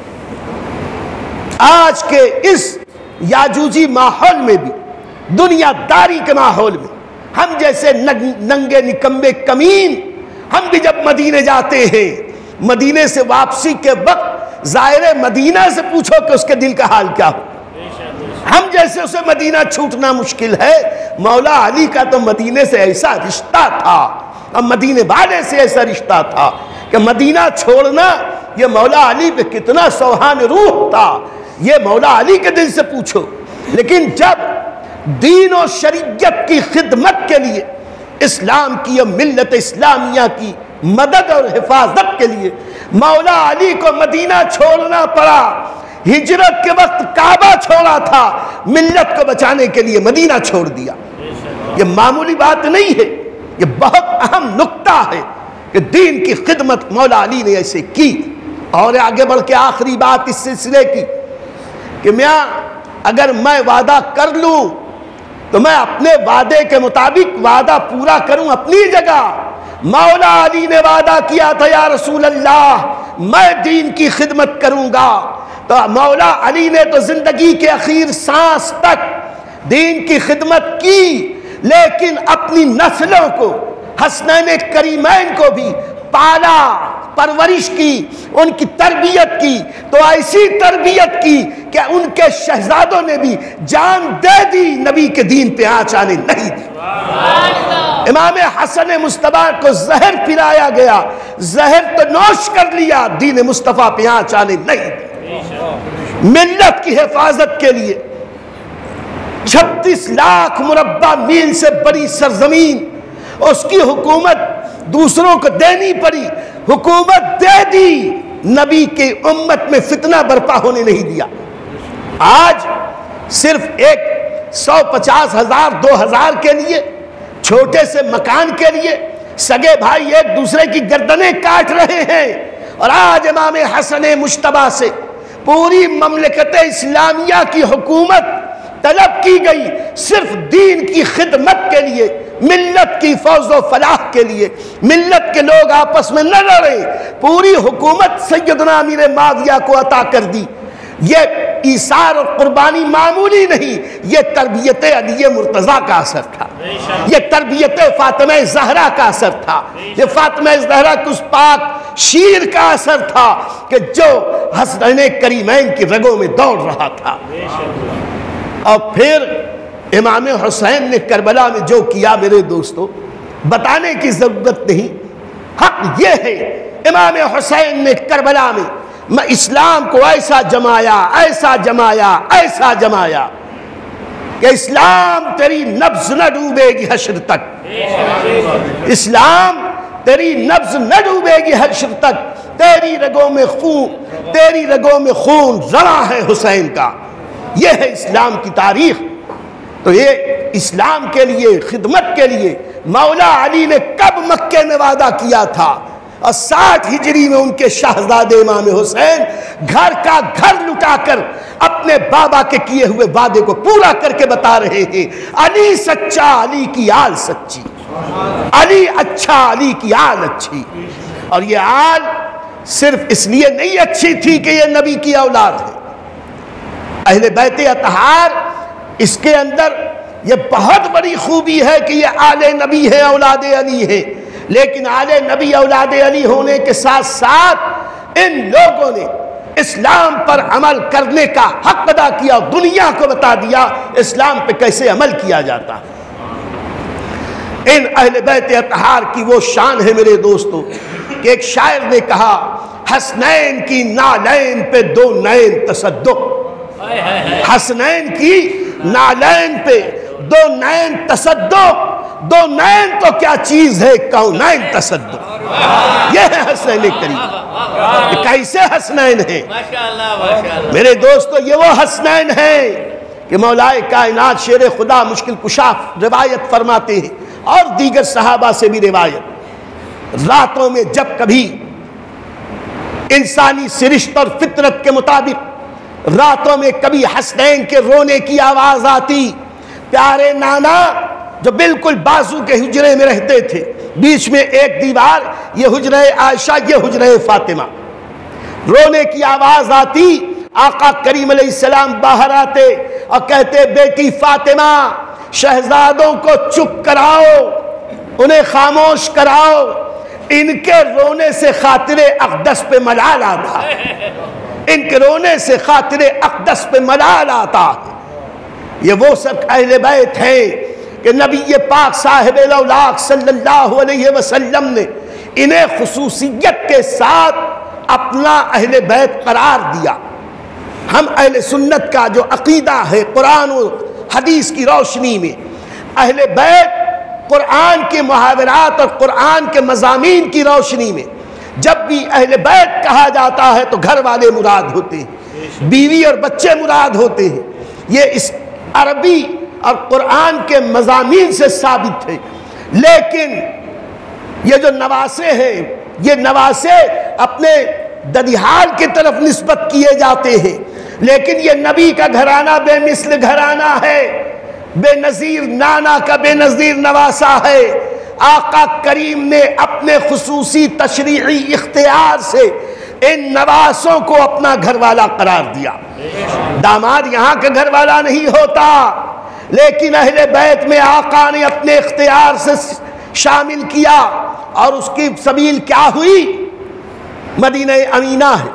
آج کے اس یاجوجی ماحول میں بھی، دنیا داری کے ماحول میں، ہم جیسے ننگے نکمبے کمین، ہم بھی جب مدینے جاتے ہیں، مدینے سے واپسی کے وقت زائر مدینہ سے پوچھو کہ اس کے دل کا حال کیا ہو، ہم جیسے اسے مدینہ چھوٹنا مشکل ہے۔ مولا علی کا تو مدینے سے ایسا رشتہ تھا، اور مدینے والے سے ایسا رشتہ تھا کہ مدینہ چھوڑنا یہ مولا علی پہ کتنا سوہان روح تھا، یہ مولا علی کے دل سے پوچھو۔ لیکن جب دین و شریعت کی خدمت کے لیے، اسلام کی اور ملت اسلامیہ کی مدد اور حفاظت کے لیے مولا علی کو مدینہ چھوڑنا پڑا، ہجرت کے وقت کعبہ چھوڑا تھا، ملت کو بچانے کے لیے مدینہ چھوڑ دیا۔ یہ معمولی بات نہیں ہے، یہ بہت اہم نقطہ ہے کہ دین کی خدمت مولا علی نے ایسے کی۔ اور آگے بڑھ کے آخری بات اس سلسلے کی کہ میاں اگر میں وعدہ کر لوں تو میں اپنے وعدے کے مطابق وعدہ پورا کروں اپنی جگہ۔ مولا علی نے وعدہ کیا تھا یا رسول اللہ میں دین کی خدمت کروں گا، تو مولا علی نے تو زندگی کے اخیر سانس تک دین کی خدمت کی، لیکن اپنی نسلوں کو، حسنین کریمین کو بھی پالا، پرورش کی، ان کی تربیت کی، تو ایسی تربیت کی کہ ان کے شہزادوں نے بھی جان دے دی، نبی کے دین پہ آنچ آنے نہیں دی۔ امام حسن مصطفیٰ کو زہر پلایا گیا، زہر تو نوش کر لیا، دین مصطفیٰ پہ آنچ آنے نہیں دی۔ ملت کی حفاظت کے لیے چھتیس لاکھ مربع میل سے بڑی سرزمین، اس کی حکومت دوسروں کو دینی پڑی، حکومت دے دی، نبی کے امت میں فتنہ برپا ہونے نہیں دیا۔ آج صرف ایک سو پچاس ہزار دو ہزار کے لیے، چھوٹے سے مکان کے لیے سگے بھائی ایک دوسرے کی گردنیں کاٹ رہے ہیں، اور آج امام حسن مجتبیٰ سے پوری مملکت اسلامیہ کی حکومت طلب کی گئی، صرف دین کی خدمت کے لیے، ملت کی فوز و فلاح کے لیے، ملت کے لوگ آپس میں نہ لڑیں، پوری حکومت سیدنا امیر معاویہ کو عطا کر دی۔ یہ ایثار اور قربانی معمولی نہیں، یہ تربیت علی مرتضیٰ کا اثر تھا، یہ تربیت فاطمہ زہرا کا اثر تھا، یہ فاطمہ زہرا کی اس پاک شیر کا اثر تھا کہ جو حسنین کریمین کی رگوں میں دوڑ رہا تھا۔ اور پھر امام حسین نے کربلا میں جو کیا میرے دوستو بتانے کی ضرورت نہیں، حق یہ ہے امام حسین نے کربلا میں میں اسلام کو ایسا جمایا، ایسا جمایا، ایسا جمایا کہ اسلام تیری نبض نہ ڈوبے گی حشر تک، اسلام تیری نبض نہ ڈوبے گی حشر تک، تیری رگوں میں خون تیری رگوں میں خون رواں ہے حسین کا۔ یہ ہے اسلام کی تاریخ۔ تو یہ اسلام کے لیے خدمت کے لیے مولا علی نے کب مکے میں وعدہ کیا تھا، اور ساٹھ ہجری میں ان کے شہزادے امام حسین گھر کا گھر لٹا کر اپنے بابا کے کیے ہوئے وعدے کو پورا کر کے بتا رہے ہیں، علی سچا علی کی آل سچی، علی اچھا علی کی آل اچھی۔ اور یہ آل صرف اس لیے نہیں اچھی تھی کہ یہ نبی کی اولاد ہے، اہل بیت اطہار اس کے اندر یہ بہت بڑی خوبی ہے کہ یہ آل نبی ہے، اولاد علی ہے، لیکن آل نبی اولاد علی ہونے کے ساتھ ساتھ ان لوگوں نے اسلام پر عمل کرنے کا حق ادا کیا، دنیا کو بتا دیا اسلام پہ کیسے عمل کیا جاتا ہے۔ ان اہل بیت اطہار کی وہ شان ہے میرے دوستو کہ ایک شاعر نے کہا، حسنین کی نالین پہ دو نین تصدق، حسنین کی نالین پہ دو نین تصدق، دو نین تو کیا چیز ہے، کونین تصدق، یہ ہے حسنین کریم۔ کیسے حسنین ہیں میرے دوستو؟ یہ وہ حسنین ہیں کہ مولا کائنات شیر خدا مشکل کشا روایت فرماتے ہیں، اور دیگر صحابہ سے بھی روایت، راتوں میں جب کبھی انسانی سرشت اور فطرت کے مطابق راتوں میں کبھی حسنین کے رونے کی آواز آتی، پیارے نانا جو بالکل بازو کے حجرے میں رہتے تھے، بیچ میں ایک دیوار، یہ حجرہ عائشہ، یہ حجرہ فاطمہ، رونے کی آواز آتی، آقا کریم علیہ السلام باہر آتے اور کہتے، بیٹی فاطمہ شہزادوں کو چپ کراؤ، انہیں خاموش کراؤ، ان کے رونے سے خاطر اقدس پہ ملال آتا ہے، ان کے رونے سے خاطر اقدس پہ ملال آتا ہے۔ یہ وہ سب اہل بیت ہیں کہ نبی پاک صاحب الاولاق صلی اللہ علیہ وسلم نے انہیں خصوصیت کے ساتھ اپنا اہل بیت قرار دیا۔ ہم اہل سنت کا جو عقیدہ ہے قرآن و حدیث کی روشنی میں، اہل بیت قرآن کے محاورات اور قرآن کے مضامین کی روشنی میں جب بھی اہل بیت کہا جاتا ہے تو گھر والے مراد ہوتے ہیں، بیوی اور بچے مراد ہوتے ہیں۔ یہ اس عربی اور قرآن کے مضامین سے ثابت ہے، لیکن یہ جو نواسے ہیں، یہ نواسے اپنے ددیحال کی طرف نسبت کیے جاتے ہیں، لیکن یہ نبی کا گھرانہ بے مثل گھرانہ ہے، بے نظیر نانا کا بے نظیر نواسا ہے۔ آقا کریم نے اپنے خصوصی تشریعی اختیار سے ان نواسوں کو اپنا گھر والا قرار دیا۔ داماد یہاں کا گھر والا نہیں ہوتا، لیکن اہل بیت میں آقا نے اپنے اختیار سے شامل کیا، اور اس کی سبیل کیا ہوئی؟ مدینہ امینہ ہے۔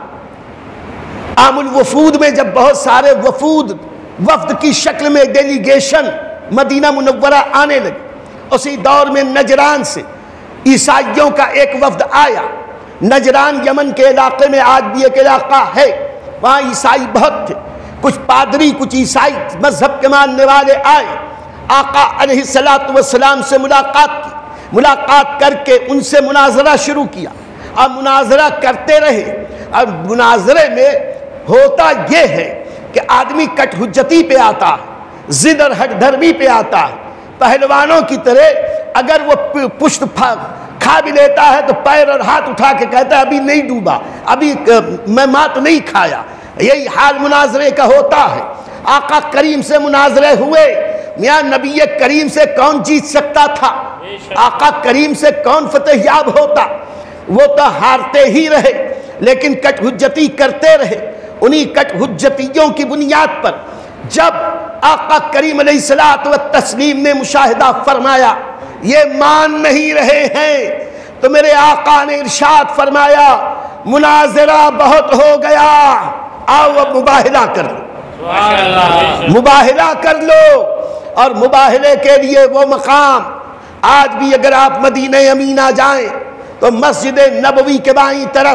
عام الوفود میں جب بہت سارے وفود وفد کی شکل میں ڈیلیگیشن مدینہ منورہ آنے لگے، اسی دور میں نجران سے عیسائیوں کا ایک وفد آیا۔ نجران یمن کے علاقے میں آج بھی ایک علاقہ ہے، وہاں عیسائی بہت تھے، کچھ پادری کچھ عیسائی مذہب کے ماننے والے آئے، آقا علیہ الصلوۃ والسلام سے ملاقات کی، ملاقات کر کے ان سے مناظرہ شروع کیا، اور مناظرہ کرتے رہے۔ اور مناظرے میں ہوتا یہ ہے کہ آدمی کٹ حجتی پہ آتا ہے، ضد اور ہٹ دھرمی پہ آتا ہے، پہلوانوں کی طرح اگر وہ پشت کھا بھی لیتا ہے تو پیر اور ہاتھ اٹھا کے کہتا ہے ابھی نہیں ڈوبا، ابھی میں مات نہیں کھایا۔ یہی حال مناظرے کا ہوتا ہے۔ آقا کریم سے مناظرے ہوئے، میاں نبی کریم سے کون جیت سکتا تھا؟ آقا کریم سے کون فتح یاب ہوتا؟ وہ تو ہارتے ہی رہے، لیکن کٹ حجتی کرتے رہے۔ انہی کٹ حجتیوں کی بنیاد پر جب آقا کریم علیہ الصلوۃ والتسلیم نے مشاہدہ فرمایا یہ مان نہیں رہے ہیں، تو میرے آقا نے ارشاد فرمایا مناظرہ بہت ہو گیا، آؤ اب مباہلہ کر لو، مباہلہ کر لو۔ اور مباہلے کے لیے وہ مقام آج بھی اگر آپ مدینہ امینہ جائیں تو مسجد نبوی کے بائیں طرف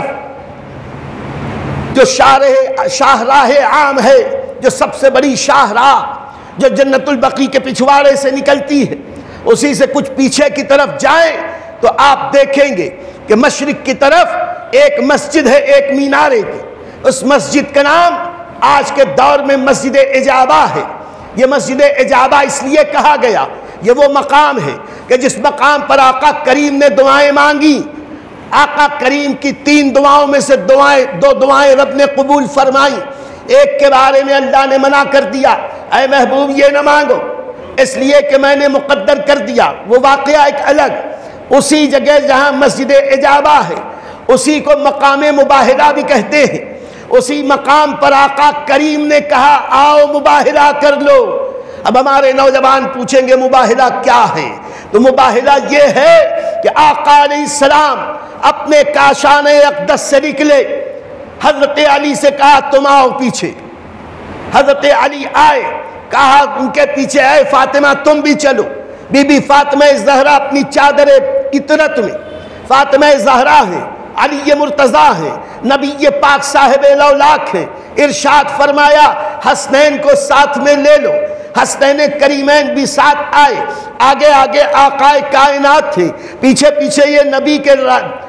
جو شارح شاہراہ عام ہے، جو سب سے بڑی شاہراہ جو جنت البقیع کے پچھواڑے سے نکلتی ہے، اسی سے کچھ پیچھے کی طرف جائیں تو آپ دیکھیں گے کہ مشرق کی طرف ایک مسجد ہے، ایک مینارے کی، اس مسجد کا نام آج کے دور میں مسجد اجابہ ہے۔ یہ مسجد اجابہ اس لیے کہا گیا، یہ وہ مقام ہے کہ جس مقام پر آقا کریم نے دعائیں مانگی، آقا کریم کی تین دعاؤں میں سے دعائیں دو دعائیں رب نے قبول فرمائیں، ایک کے بارے میں اللہ نے منع کر دیا، اے محبوب یہ نہ مانگو اس لیے کہ میں نے مقدر کر دیا، وہ واقعہ ایک الگ۔ اسی جگہ جہاں مسجد اجابہ ہے اسی کو مقام مباہلہ بھی کہتے ہیں، اسی مقام پر آقا کریم نے کہا آؤ مباہلہ کر لو۔ اب ہمارے نوجوان پوچھیں گے مباہلہ کیا ہے؟ تو مباہلہ یہ ہے کہ آقا علیہ السلام اپنے کاشان اقدس سے نکلے، حضرت علی سے کہا تم آؤ پیچھے، حضرت علی آئے، کہا ان کے پیچھے اے فاطمہ تم بھی چلو، بی بی فاطمہ زہرا اپنی چادر عطرت میں، فاطمہ زہرا ہیں، علی مرتضیٰ ہیں، نبی پاک صاحب لولاک ہیں، ارشاد فرمایا حسنین کو ساتھ میں لے لو، حسنین کریمین بھی ساتھ آئے، آگے آگے آقا کائنات تھے، پیچھے پیچھے یہ نبی کے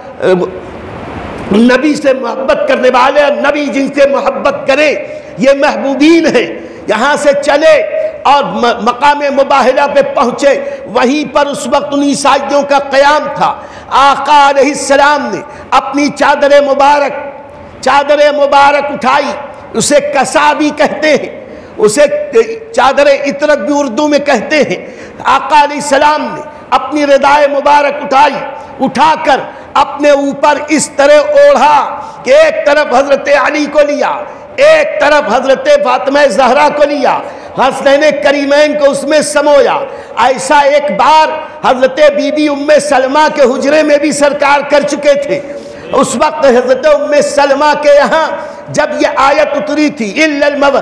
نبی سے محبت کرنے والے، نبی جن سے محبت کرے یہ محبوبین ہیں، یہاں سے چلے اور مقام مباہلہ پہ پہنچے، وہیں پر اس وقت ان عیسائیوں کا قیام تھا۔ آقا علیہ السلام نے اپنی چادر مبارک چادر مبارک اٹھائی، اسے کسا بھی کہتے ہیں، اسے چادر عطرت بھی اردو میں کہتے ہیں۔ آقا علیہ السلام نے اپنی ردائے مبارک اٹھائی، اٹھا کر اپنے اوپر اس طرح اوڑھا کہ ایک طرف حضرت علی کو لیا، ایک طرف حضرت فاطمہ زہرا کو لیا، حسنین کریمین کو اس میں سمویا۔ ایسا ایک بار حضرت بی بی ام سلمہ کے حجرے میں بھی سرکار کر چکے تھے۔ اس وقت حضرت ام سلمہ کے یہاں جب یہ آیت اتری تھی اِلَّا الْمَوَتِ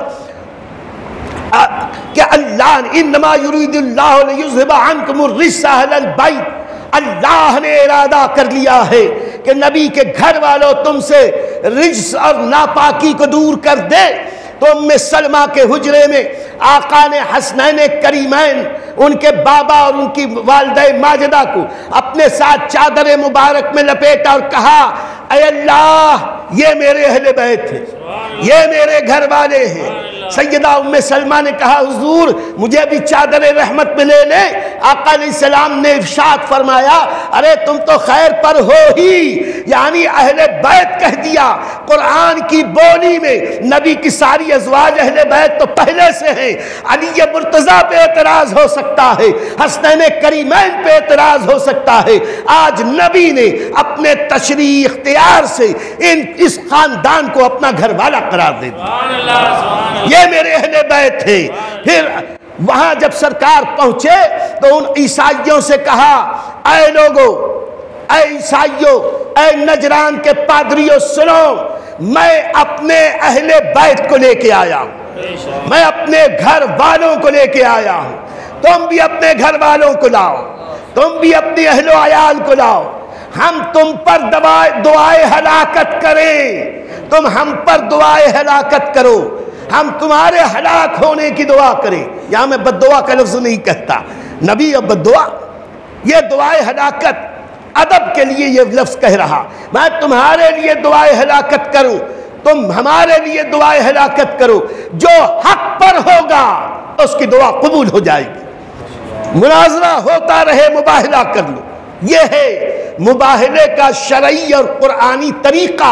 کہ اللہ انما یرید اللہ لیذھب عنکم الرجس اہل البیت، اللہ نے ارادہ کر لیا ہے کہ نبی کے گھر والوں تم سے رجس اور ناپاکی کو دور کر دے۔ تو ام سلمہ کے حجرے میں آقا نے حسنین کریمین، ان کے بابا اور ان کی والدہ ماجدہ کو اپنے ساتھ چادر مبارک میں لپیٹا اور کہا اے اللہ یہ میرے اہل بیت ہیں، یہ میرے گھر والے ہیں۔ سیدہ ام سلمہ نے کہا حضور مجھے بھی چادر رحمت میں لے لیں۔ آقا علیہ السلام نے ارشاد فرمایا ارے تم تو خیر پر ہو ہی، یعنی اہل بیت کہہ دیا۔ قرآن کی بولی میں نبی کی ساری ازواج اہل بیت تو پہلے سے ہیں۔ علی مرتضیٰ پہ اعتراض ہو سکتا ہے، حسنین کریمین پہ اعتراض ہو سکتا ہے، آج نبی نے اپنے تشریع اختیار سے ان اس خاندان کو اپنا گھر والا قرار دے دیا، یہ میرے اہل بیت تھے۔ پھر وہاں جب سرکار پہنچے تو ان عیسائیوں سے کہا اے لوگو، اے عیسائیوں، اے نجران کے پادریوں سنو، میں اپنے اہل بیت کو لے کے آیا ہوں، میں اپنے گھر والوں کو لے کے آیا ہوں، تم بھی اپنے گھر والوں کو لاؤ، تم بھی اپنی اہل و عیال کو لاؤ، ہم تم پر دعائے ہلاکت کریں، تم ہم پر دعائے ہلاکت کرو، ہم تمہارے ہلاک ہونے کی دعا کریں۔ یہاں میں بد دعا کا لفظ نہیں کہتا، نبی اب بد دعا، یہ دعائے ہلاکت ادب کے لیے یہ لفظ کہہ رہا، میں تمہارے لیے دعائے ہلاکت کروں، تم ہمارے لیے دعائے ہلاکت کرو، جو حق پر ہوگا اس کی دعا قبول ہو جائے گی، مناظرہ ہوتا رہے مباہلہ کر لو۔ یہ ہے مباہلے کا شرعی اور قرآنی طریقہ۔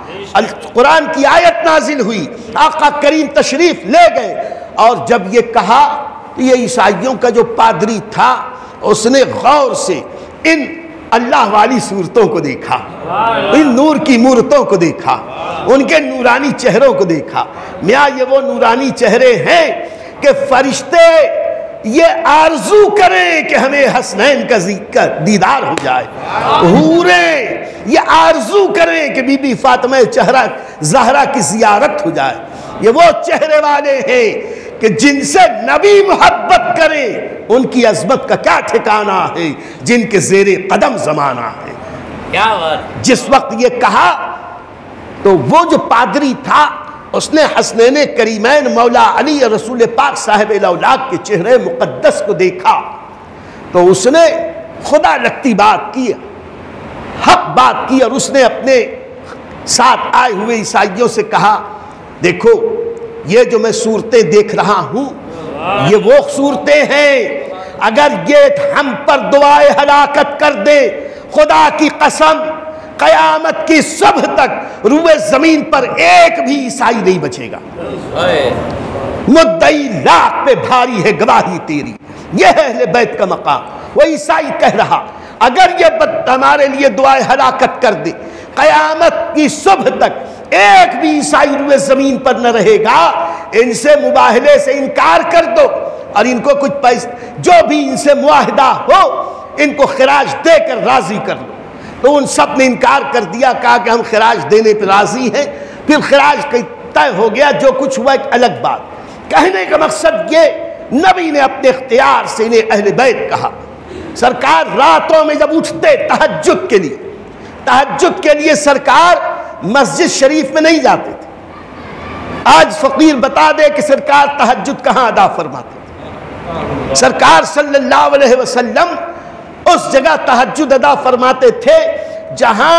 قرآن کی آیت نازل ہوئی، آقا کریم تشریف لے گئے، اور جب یہ کہا تو یہ عیسائیوں کا جو پادری تھا اس نے غور سے ان اللہ والی صورتوں کو دیکھا، ان نور کی مورتوں کو دیکھا، ان کے نورانی چہروں کو دیکھا۔ میاں یہ وہ نورانی چہرے ہیں کہ فرشتے یہ آرزو کریں کہ ہمیں حسنین کا دیدار ہو جائے، حوریں یہ آرزو کریں کہ بی بی فاطمہ چہرہ زہرا کی زیارت ہو جائے۔ یہ وہ چہرے والے ہیں کہ جن سے نبی محبت کریں، ان کی عظمت کا کیا ٹھکانہ ہے، جن کے زیر قدم زمانہ ہے۔
کیا بات!
جس وقت یہ کہا تو وہ جو پادری تھا اس نے حسنین کریمین مولا علی رسول پاک صاحب الاولاق کے چہرے مقدس کو دیکھا تو اس نے خدا لگتی بات کی، حق بات کی، اور اس نے اپنے ساتھ آئے ہوئے عیسائیوں سے کہا دیکھو یہ جو میں صورتیں دیکھ رہا ہوں یہ وہ صورتیں ہیں اگر یہ ہم پر دعائے ہلاکت کر دے، خدا کی قسم قیامت کی صبح تک روئے زمین پر ایک بھی عیسائی نہیں بچے گا۔ مدعی لاکھ پہ بھاری ہے گواہی تیری، یہ ہے اہل بیت کا مقام۔ وہ عیسائی کہہ رہا اگر یہ بد ہمارے لیے دعائے ہلاکت کر دے، قیامت کی صبح تک ایک بھی عیسائی روئے زمین پر نہ رہے گا، ان سے مباہلے سے انکار کر دو اور ان کو کچھ پیسے جو بھی ان سے معاہدہ ہو ان کو خراج دے کر راضی کر لو۔ تو ان سب نے انکار کر دیا، کہا کہ ہم خراج دینے پہ راضی ہیں۔ پھر خراج طے ہو گیا، جو کچھ ہوا ایک الگ بات۔ کہنے کا مقصد یہ، نبی نے اپنے اختیار سے انہیں اہل بیت کہا۔ سرکار راتوں میں جب اٹھتے تہجد کے لیے تہجد کے لیے سرکار مسجد شریف میں نہیں جاتے تھے۔ آج فقیر بتا دے کہ سرکار تہجد کہاں ادا فرماتے تھے؟ سرکار صلی اللہ علیہ وسلم اس جگہ تہجد ادا فرماتے تھے جہاں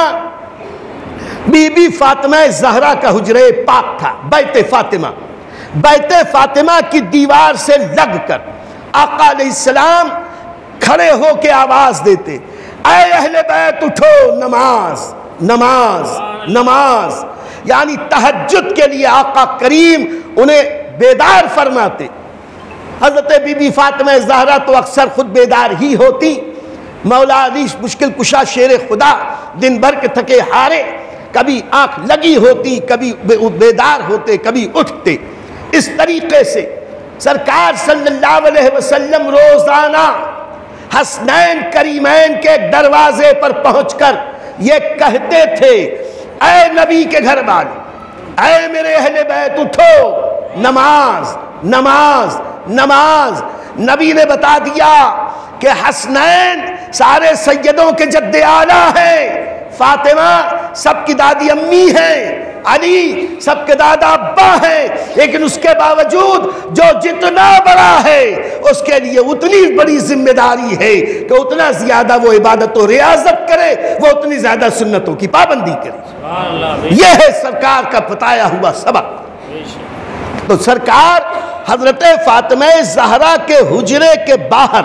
بی بی فاطمہ زہرا کا حجرہ پاک تھا، بیت فاطمہ۔ بیت فاطمہ کی دیوار سے لگ کر آقا علیہ السلام کھڑے ہو کے آواز دیتے، اے اہل بیت اٹھو، نماز نماز نماز، یعنی تہجد کے لیے آقا کریم انہیں بیدار فرماتے۔ حضرت بی بی فاطمہ زہرا تو اکثر خود بیدار ہی ہوتی۔ مولا علی مشکل کشا شیر خدا دن بھر کے تھکے ہارے، کبھی آنکھ لگی ہوتی، کبھی بیدار ہوتے، کبھی اٹھتے۔ اس طریقے سے سرکار صلی اللہ علیہ وسلم روزانہ حسنین کریمین کے دروازے پر پہنچ کر یہ کہتے تھے، اے نبی کے گھر والے، اے میرے اہل بیت اٹھو، نماز نماز نماز۔ نبی نے بتا دیا کہ حسنین سارے سیدوں کے جد اعلیٰ ہیں، فاطمہ سب کی دادی امی ہیں، علی سب کے دادا ابا ہیں، لیکن اس کے باوجود جو جتنا بڑا ہے اس کے لیے اتنی بڑی ذمہ داری ہے کہ اتنا زیادہ وہ عبادت و ریاضت کرے، وہ اتنی زیادہ سنتوں کی پابندی کرے۔ یہ ہے سرکار کا بتایا ہوا سبق۔ تو سرکار حضرت فاطمہ زہرا کے حجرے کے باہر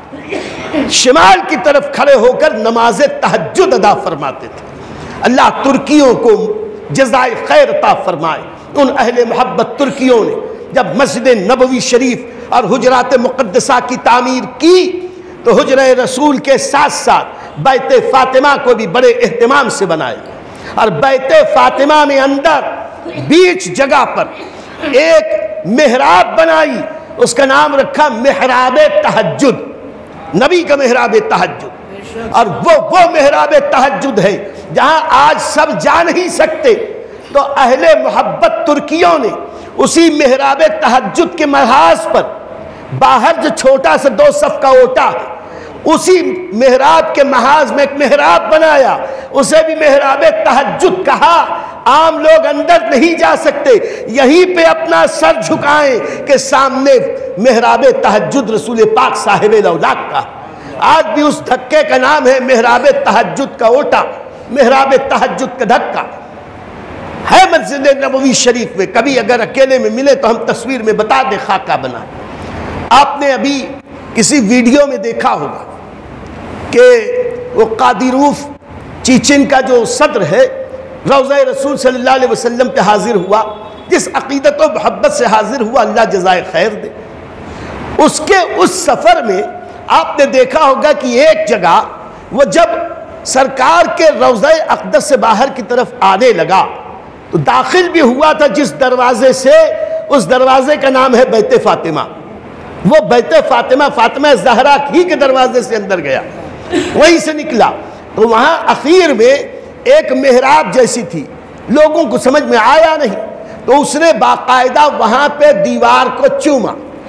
شمال کی طرف کھڑے ہو کر نماز تہجد ادا فرماتے تھے۔ اللہ ترکیوں کو جزائے خیر عطا فرمائے۔ ان اہل محبت ترکیوں نے جب مسجد نبوی شریف اور حجرات مقدسہ کی تعمیر کی تو حجرہ رسول کے ساتھ ساتھ بیت فاطمہ کو بھی بڑے اہتمام سے بنایا، اور بیت فاطمہ میں اندر بیچ جگہ پر ایک محراب بنائی، اس کا نام رکھا محراب تہجد، نبی کا محراب تہجد۔ اور وہ وہ محراب تہجد ہے جہاں آج سب جا نہیں سکتے، تو اہل محبت ترکیوں نے اسی محراب تہجد کے محاذ پر باہر جو چھوٹا سا دو صف کا اوٹا ہے، اسی محراب کے محاذ میں ایک محراب بنایا، اسے بھی محراب تہجد کہا۔ عام لوگ اندر نہیں جا سکتے، یہیں پہ اپنا سر جھکائیں کہ سامنے محراب تہجد رسول پاک صاحب الاولاق کا۔ آج بھی اس دھکے کا نام ہے محراب تہجد کا اوٹا، محراب تہجد کا دھکا ہے مسجد نبوی شریف میں۔ کبھی اگر اکیلے میں ملے تو ہم تصویر میں بتا دیں خاکہ بنا۔ آپ نے ابھی کسی ویڈیو میں دیکھا ہوگا کہ وہ قاضی روف چیچن کا جو صدر ہے روضہ رسول صلی اللہ علیہ وسلم پہ حاضر ہوا، جس عقیدت و محبت سے حاضر ہوا، اللہ جزائے خیر دے۔ اس کے اس سفر میں آپ نے دیکھا ہوگا کہ ایک جگہ وہ جب سرکار کے روضہ اقدس سے باہر کی طرف آنے لگا تو داخل بھی ہوا تھا جس دروازے سے، اس دروازے کا نام ہے بیت فاطمہ۔ وہ بیت فاطمہ فاطمہ زہرا ہی کے دروازے سے اندر گیا، وہیں سے نکلا تو وہاں اخیر میں ایک محراب جیسی تھی، لوگوں کو سمجھ میں آیا نہیں تو اس نے باقاعدہ وہاں پہ دیوار کو چوما۔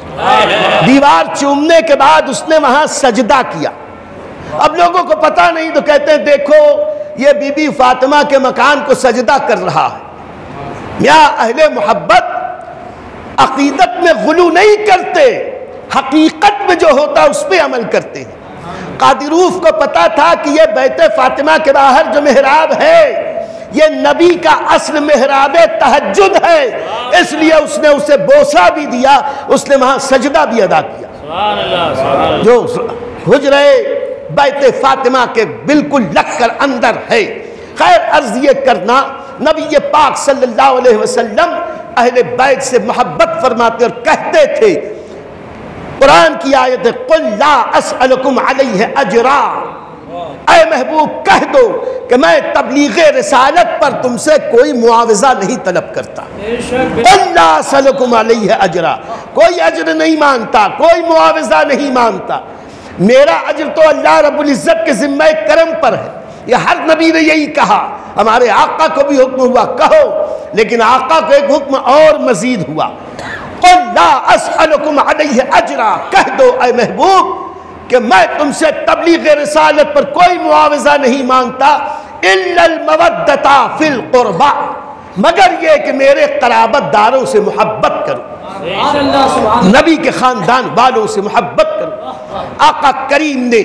دیوار چومنے کے بعد اس نے وہاں سجدہ کیا۔ اب لوگوں کو پتہ نہیں تو کہتے ہیں دیکھو یہ بی بی فاطمہ کے مکان کو سجدہ کر رہا ہے۔ یا اہل محبت عقیدت میں غلو نہیں کرتے، حقیقت میں جو ہوتا اس پہ عمل کرتے ہیں۔ قادروف کو پتا تھا کہ یہ بیت فاطمہ کے باہر جو محراب ہے یہ نبی کا اصل محراب تہجد ہے، اس لیے اس نے اسے بوسہ بھی دیا، اس نے وہاں سجدہ بھی ادا کیا
سبحان اللہ سبحان اللہ
جو حجرے بیت فاطمہ کے بالکل لگ کر اندر ہے۔ خیر عرض یہ کرنا، نبی پاک صلی اللہ علیہ وسلم اہل بیت سے محبت فرماتے اور کہتے تھے، قرآن کی آیت ہے قل لا اسألکم علیہ اجرا، اے محبوب کہہ دو کہ میں تبلیغ رسالت پر تم سے کوئی معاوضہ نہیں طلب کرتا، قل لا اسألکم علیہ اجرا، کوئی اجر نہیں مانتا، کوئی معاوضہ نہیں مانتا، میرا اجر تو اللہ رب العزت کے ذمہ کرم پر ہے۔ یہ ہر نبی نے یہی کہا، ہمارے آقا کو بھی حکم ہوا کہو، لیکن آقا کو ایک حکم اور مزید ہوا، قل لا اسألکم علیہ اجرا، کہہ دو اے محبوب کہ میں تم سے تبلیغ رسالت پر کوئی معاوضہ نہیں مانگتا، الا المودۃ فی القربى، مگر یہ کہ میرے قرابت داروں سے محبت کرو، نبی کے خاندان والوں سے محبت کرو۔ آقا کریم نے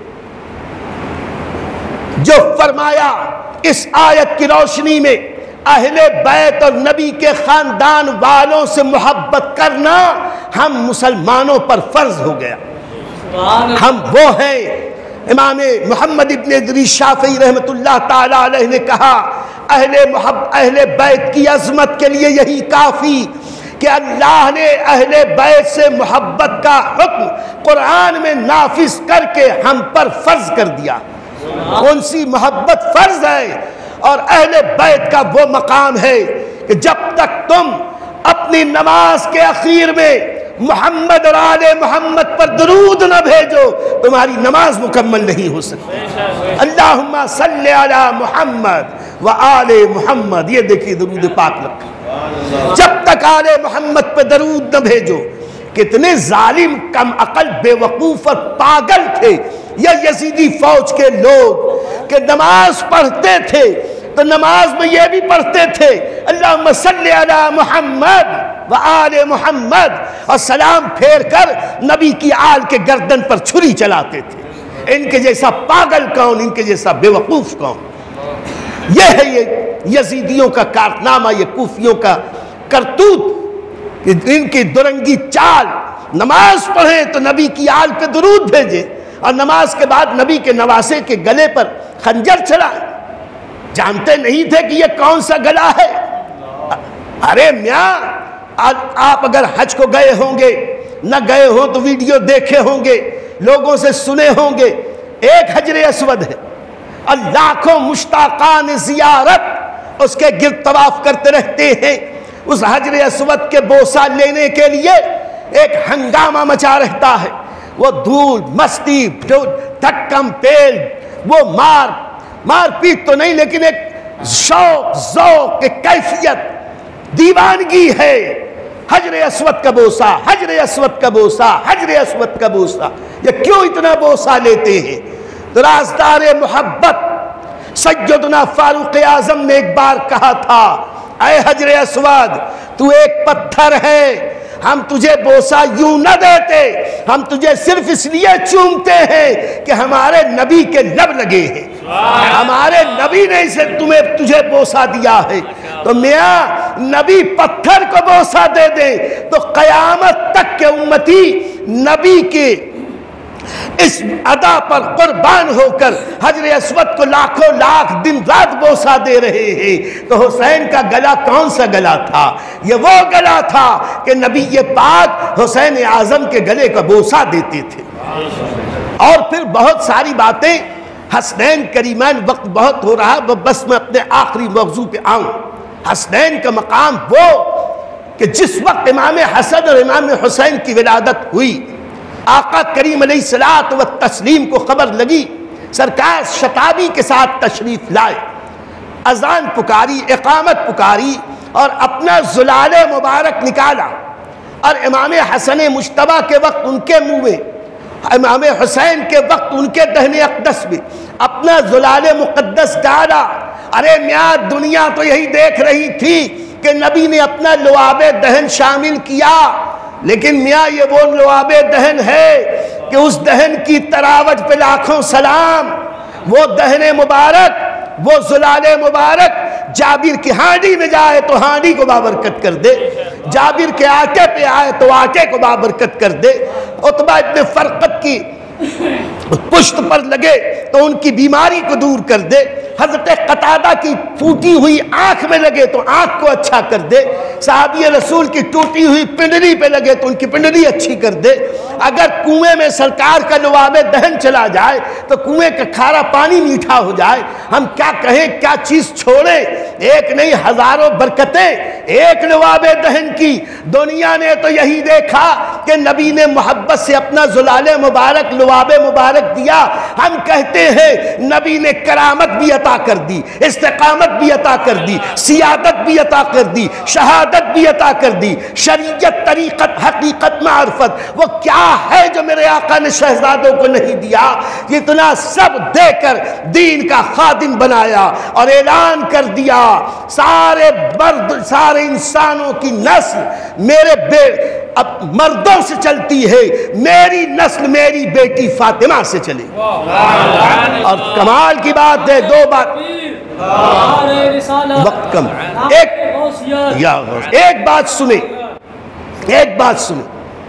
جو فرمایا اس آیت کی روشنی میں، اہل بیت اور نبی کے خاندان والوں سے محبت کرنا ہم مسلمانوں پر فرض ہو گیا۔ ہم وہ ہیں، امام محمد ابن ادریس شافعی رحمت اللہ تعالی علیہ نے کہا، اہل محب اہل بیت کی عظمت کے لیے یہی کافی کہ اللہ نے اہل بیت سے محبت کا حکم قرآن میں نافذ کر کے ہم پر فرض کر دیا۔ کون سی محبت فرض ہے، اور اہل بیت کا وہ مقام ہے کہ جب تک تم اپنی نماز کے اخیر میں محمد اور آل محمد پر درود نہ بھیجو تمہاری نماز مکمل نہیں ہو سکتی۔ اللہم صلی علی محمد و آل محمد، یہ دیکھیے درود پاک لکھا، جب تک آل محمد پہ درود نہ بھیجو۔ کتنے ظالم کم عقل بے وقوف اور پاگل تھے یہ یزیدی فوج کے لوگ کہ نماز پڑھتے تھے تو نماز میں یہ بھی پڑھتے تھے اللہم صلی علی محمد و آل محمد، اور سلام پھیر کر نبی کی آل کے گردن پر چھری چلاتے تھے۔ ان کے جیسا پاگل کون، ان کے جیسا بے وقوف کون؟ یہ ہے یہ یزیدیوں کا کارنامہ، یہ کوفیوں کا کرتوت، ان کی درنگی چال، نماز پڑھیں تو نبی کی آل پہ درود بھیجے اور نماز کے بعد نبی کے نواسے کے گلے پر خنجر چلائیں۔ جانتے نہیں تھے کہ یہ کون سا گلا ہے؟ ارے میاں، آپ اگر حج کو گئے ہوں گے، نہ گئے ہوں تو ویڈیو دیکھے ہوں گے، لوگوں سے سنے ہوں گے، ایک حجر اسود ہے اور لاکھوں مشتاقان زیارت اس کے گرد طواف کرتے رہتے ہیں۔ اس حجر اسود کے بوسہ لینے کے لیے ایک ہنگامہ مچا رہتا ہے، وہ دھول مستی دھکم پیل، وہ مار مار پیٹ تو نہیں لیکن ایک شوق ذوق ایک کیفیت دیوانگی ہے۔ حجر اسود کا بوسہ، حجر اسود کا بوسہ، حجر اسود کا بوسہ، یہ کیوں اتنا بوسہ لیتے ہیں؟ رازدار محبت سیدنا فاروق اعظم نے ایک بار کہا تھا، اے حجر اسود تو ایک پتھر ہے، ہم تجھے بوسہ یوں نہ دیتے، ہم تجھے صرف اس لیے چومتے ہیں کہ ہمارے نبی کے لب لگے ہیں، ہمارے نبی نے اسے تمہیں تجھے بوسہ دیا ہے۔ تو میاں نبی پتھر کو بوسہ دے دیں تو قیامت تک کے امتی نبی کے اس ادا پر قربان ہو کر حجر اسود کو لاکھوں لاکھ دن رات بوسہ دے رہے ہیں۔ تو حسین کا گلا کون سا گلا تھا؟ یہ وہ گلا تھا کہ نبی پاک حسین اعظم کے گلے کا بوسہ دیتے تھے۔ اور پھر بہت ساری باتیں، حسنین کریمین، وقت بہت ہو رہا، بس میں اپنے آخری موضوع پہ آؤں۔ حسنین کا مقام وہ کہ جس وقت امام حسن اور امام حسین کی ولادت ہوئی، آقا کریم علیہ الصلوۃ والتسلیم کو خبر لگی، سرکار شتابی کے ساتھ تشریف لائے، اذان پکاری، اقامت پکاری اور اپنا زلال مبارک نکالا، اور امام حسن مجتبیٰ کے وقت ان کے منہ میں، امام حسین کے وقت ان کے دہن اقدس میں اپنا زلال مقدس ڈالا۔ ارے میاں دنیا تو یہی دیکھ رہی تھی کہ نبی نے اپنا لعاب دہن شامل کیا، لیکن میاں یہ وہ لعاب دہن ہے کہ اس دہن کی تراوٹ پہ لاکھوں سلام، وہ دہن مبارک وہ زلال مبارک جابر کی ہانڈی میں جائے تو ہانڈی کو بابرکت کر دے، جابر کے آٹے پہ آئے تو آٹے کو بابرکت کر دے، عتبہ ابن فرقد کی پشت پر لگے تو ان کی بیماری کو دور کر دے، حضرت قتادہ کی ٹوٹی ہوئی آنکھ میں لگے تو آنکھ کو اچھا کر دے، صحابی رسول کی ٹوٹی ہوئی پنڈلی پہ لگے تو ان کی پنڈلی اچھی کر دے، اگر کنویں میں سرکار کا لعاب دہن چلا جائے تو کنویں کا کھارا پانی میٹھا ہو جائے، ہم کیا کہیں کیا چیز چھوڑیں، ایک نہیں ہزاروں برکتیں ایک لعاب دہن کی۔ دنیا نے تو یہی دیکھا کہ نبی نے محبت سے اپنا زلال مبارک لعاب مبارک دیا، ہم کہتے ہیں نبی نے کرامت بھی عطا کر دی، استقامت بھی عطا کر دی، سیادت بھی عطا کر دی، شہادت بھی عطا کر دی، شریعت، طریقت، حقیقت، معرفت، وہ کیا ہے جو میرے آقا نے شہزادوں کو نہیں دیا؟ اتنا سب دے کر دین کا خادم بنایا اور اعلان کر دیا سارے مرد، سارے انسانوں کی نسل میرے بے اب مردوں سے چلتی ہے، میری نسل میری بیٹی فاطمہ سے چلے۔ اور کمال کی بات ہے، دو بات وقت کم، ایک ایک بات سنیں، ایک بات سنیں،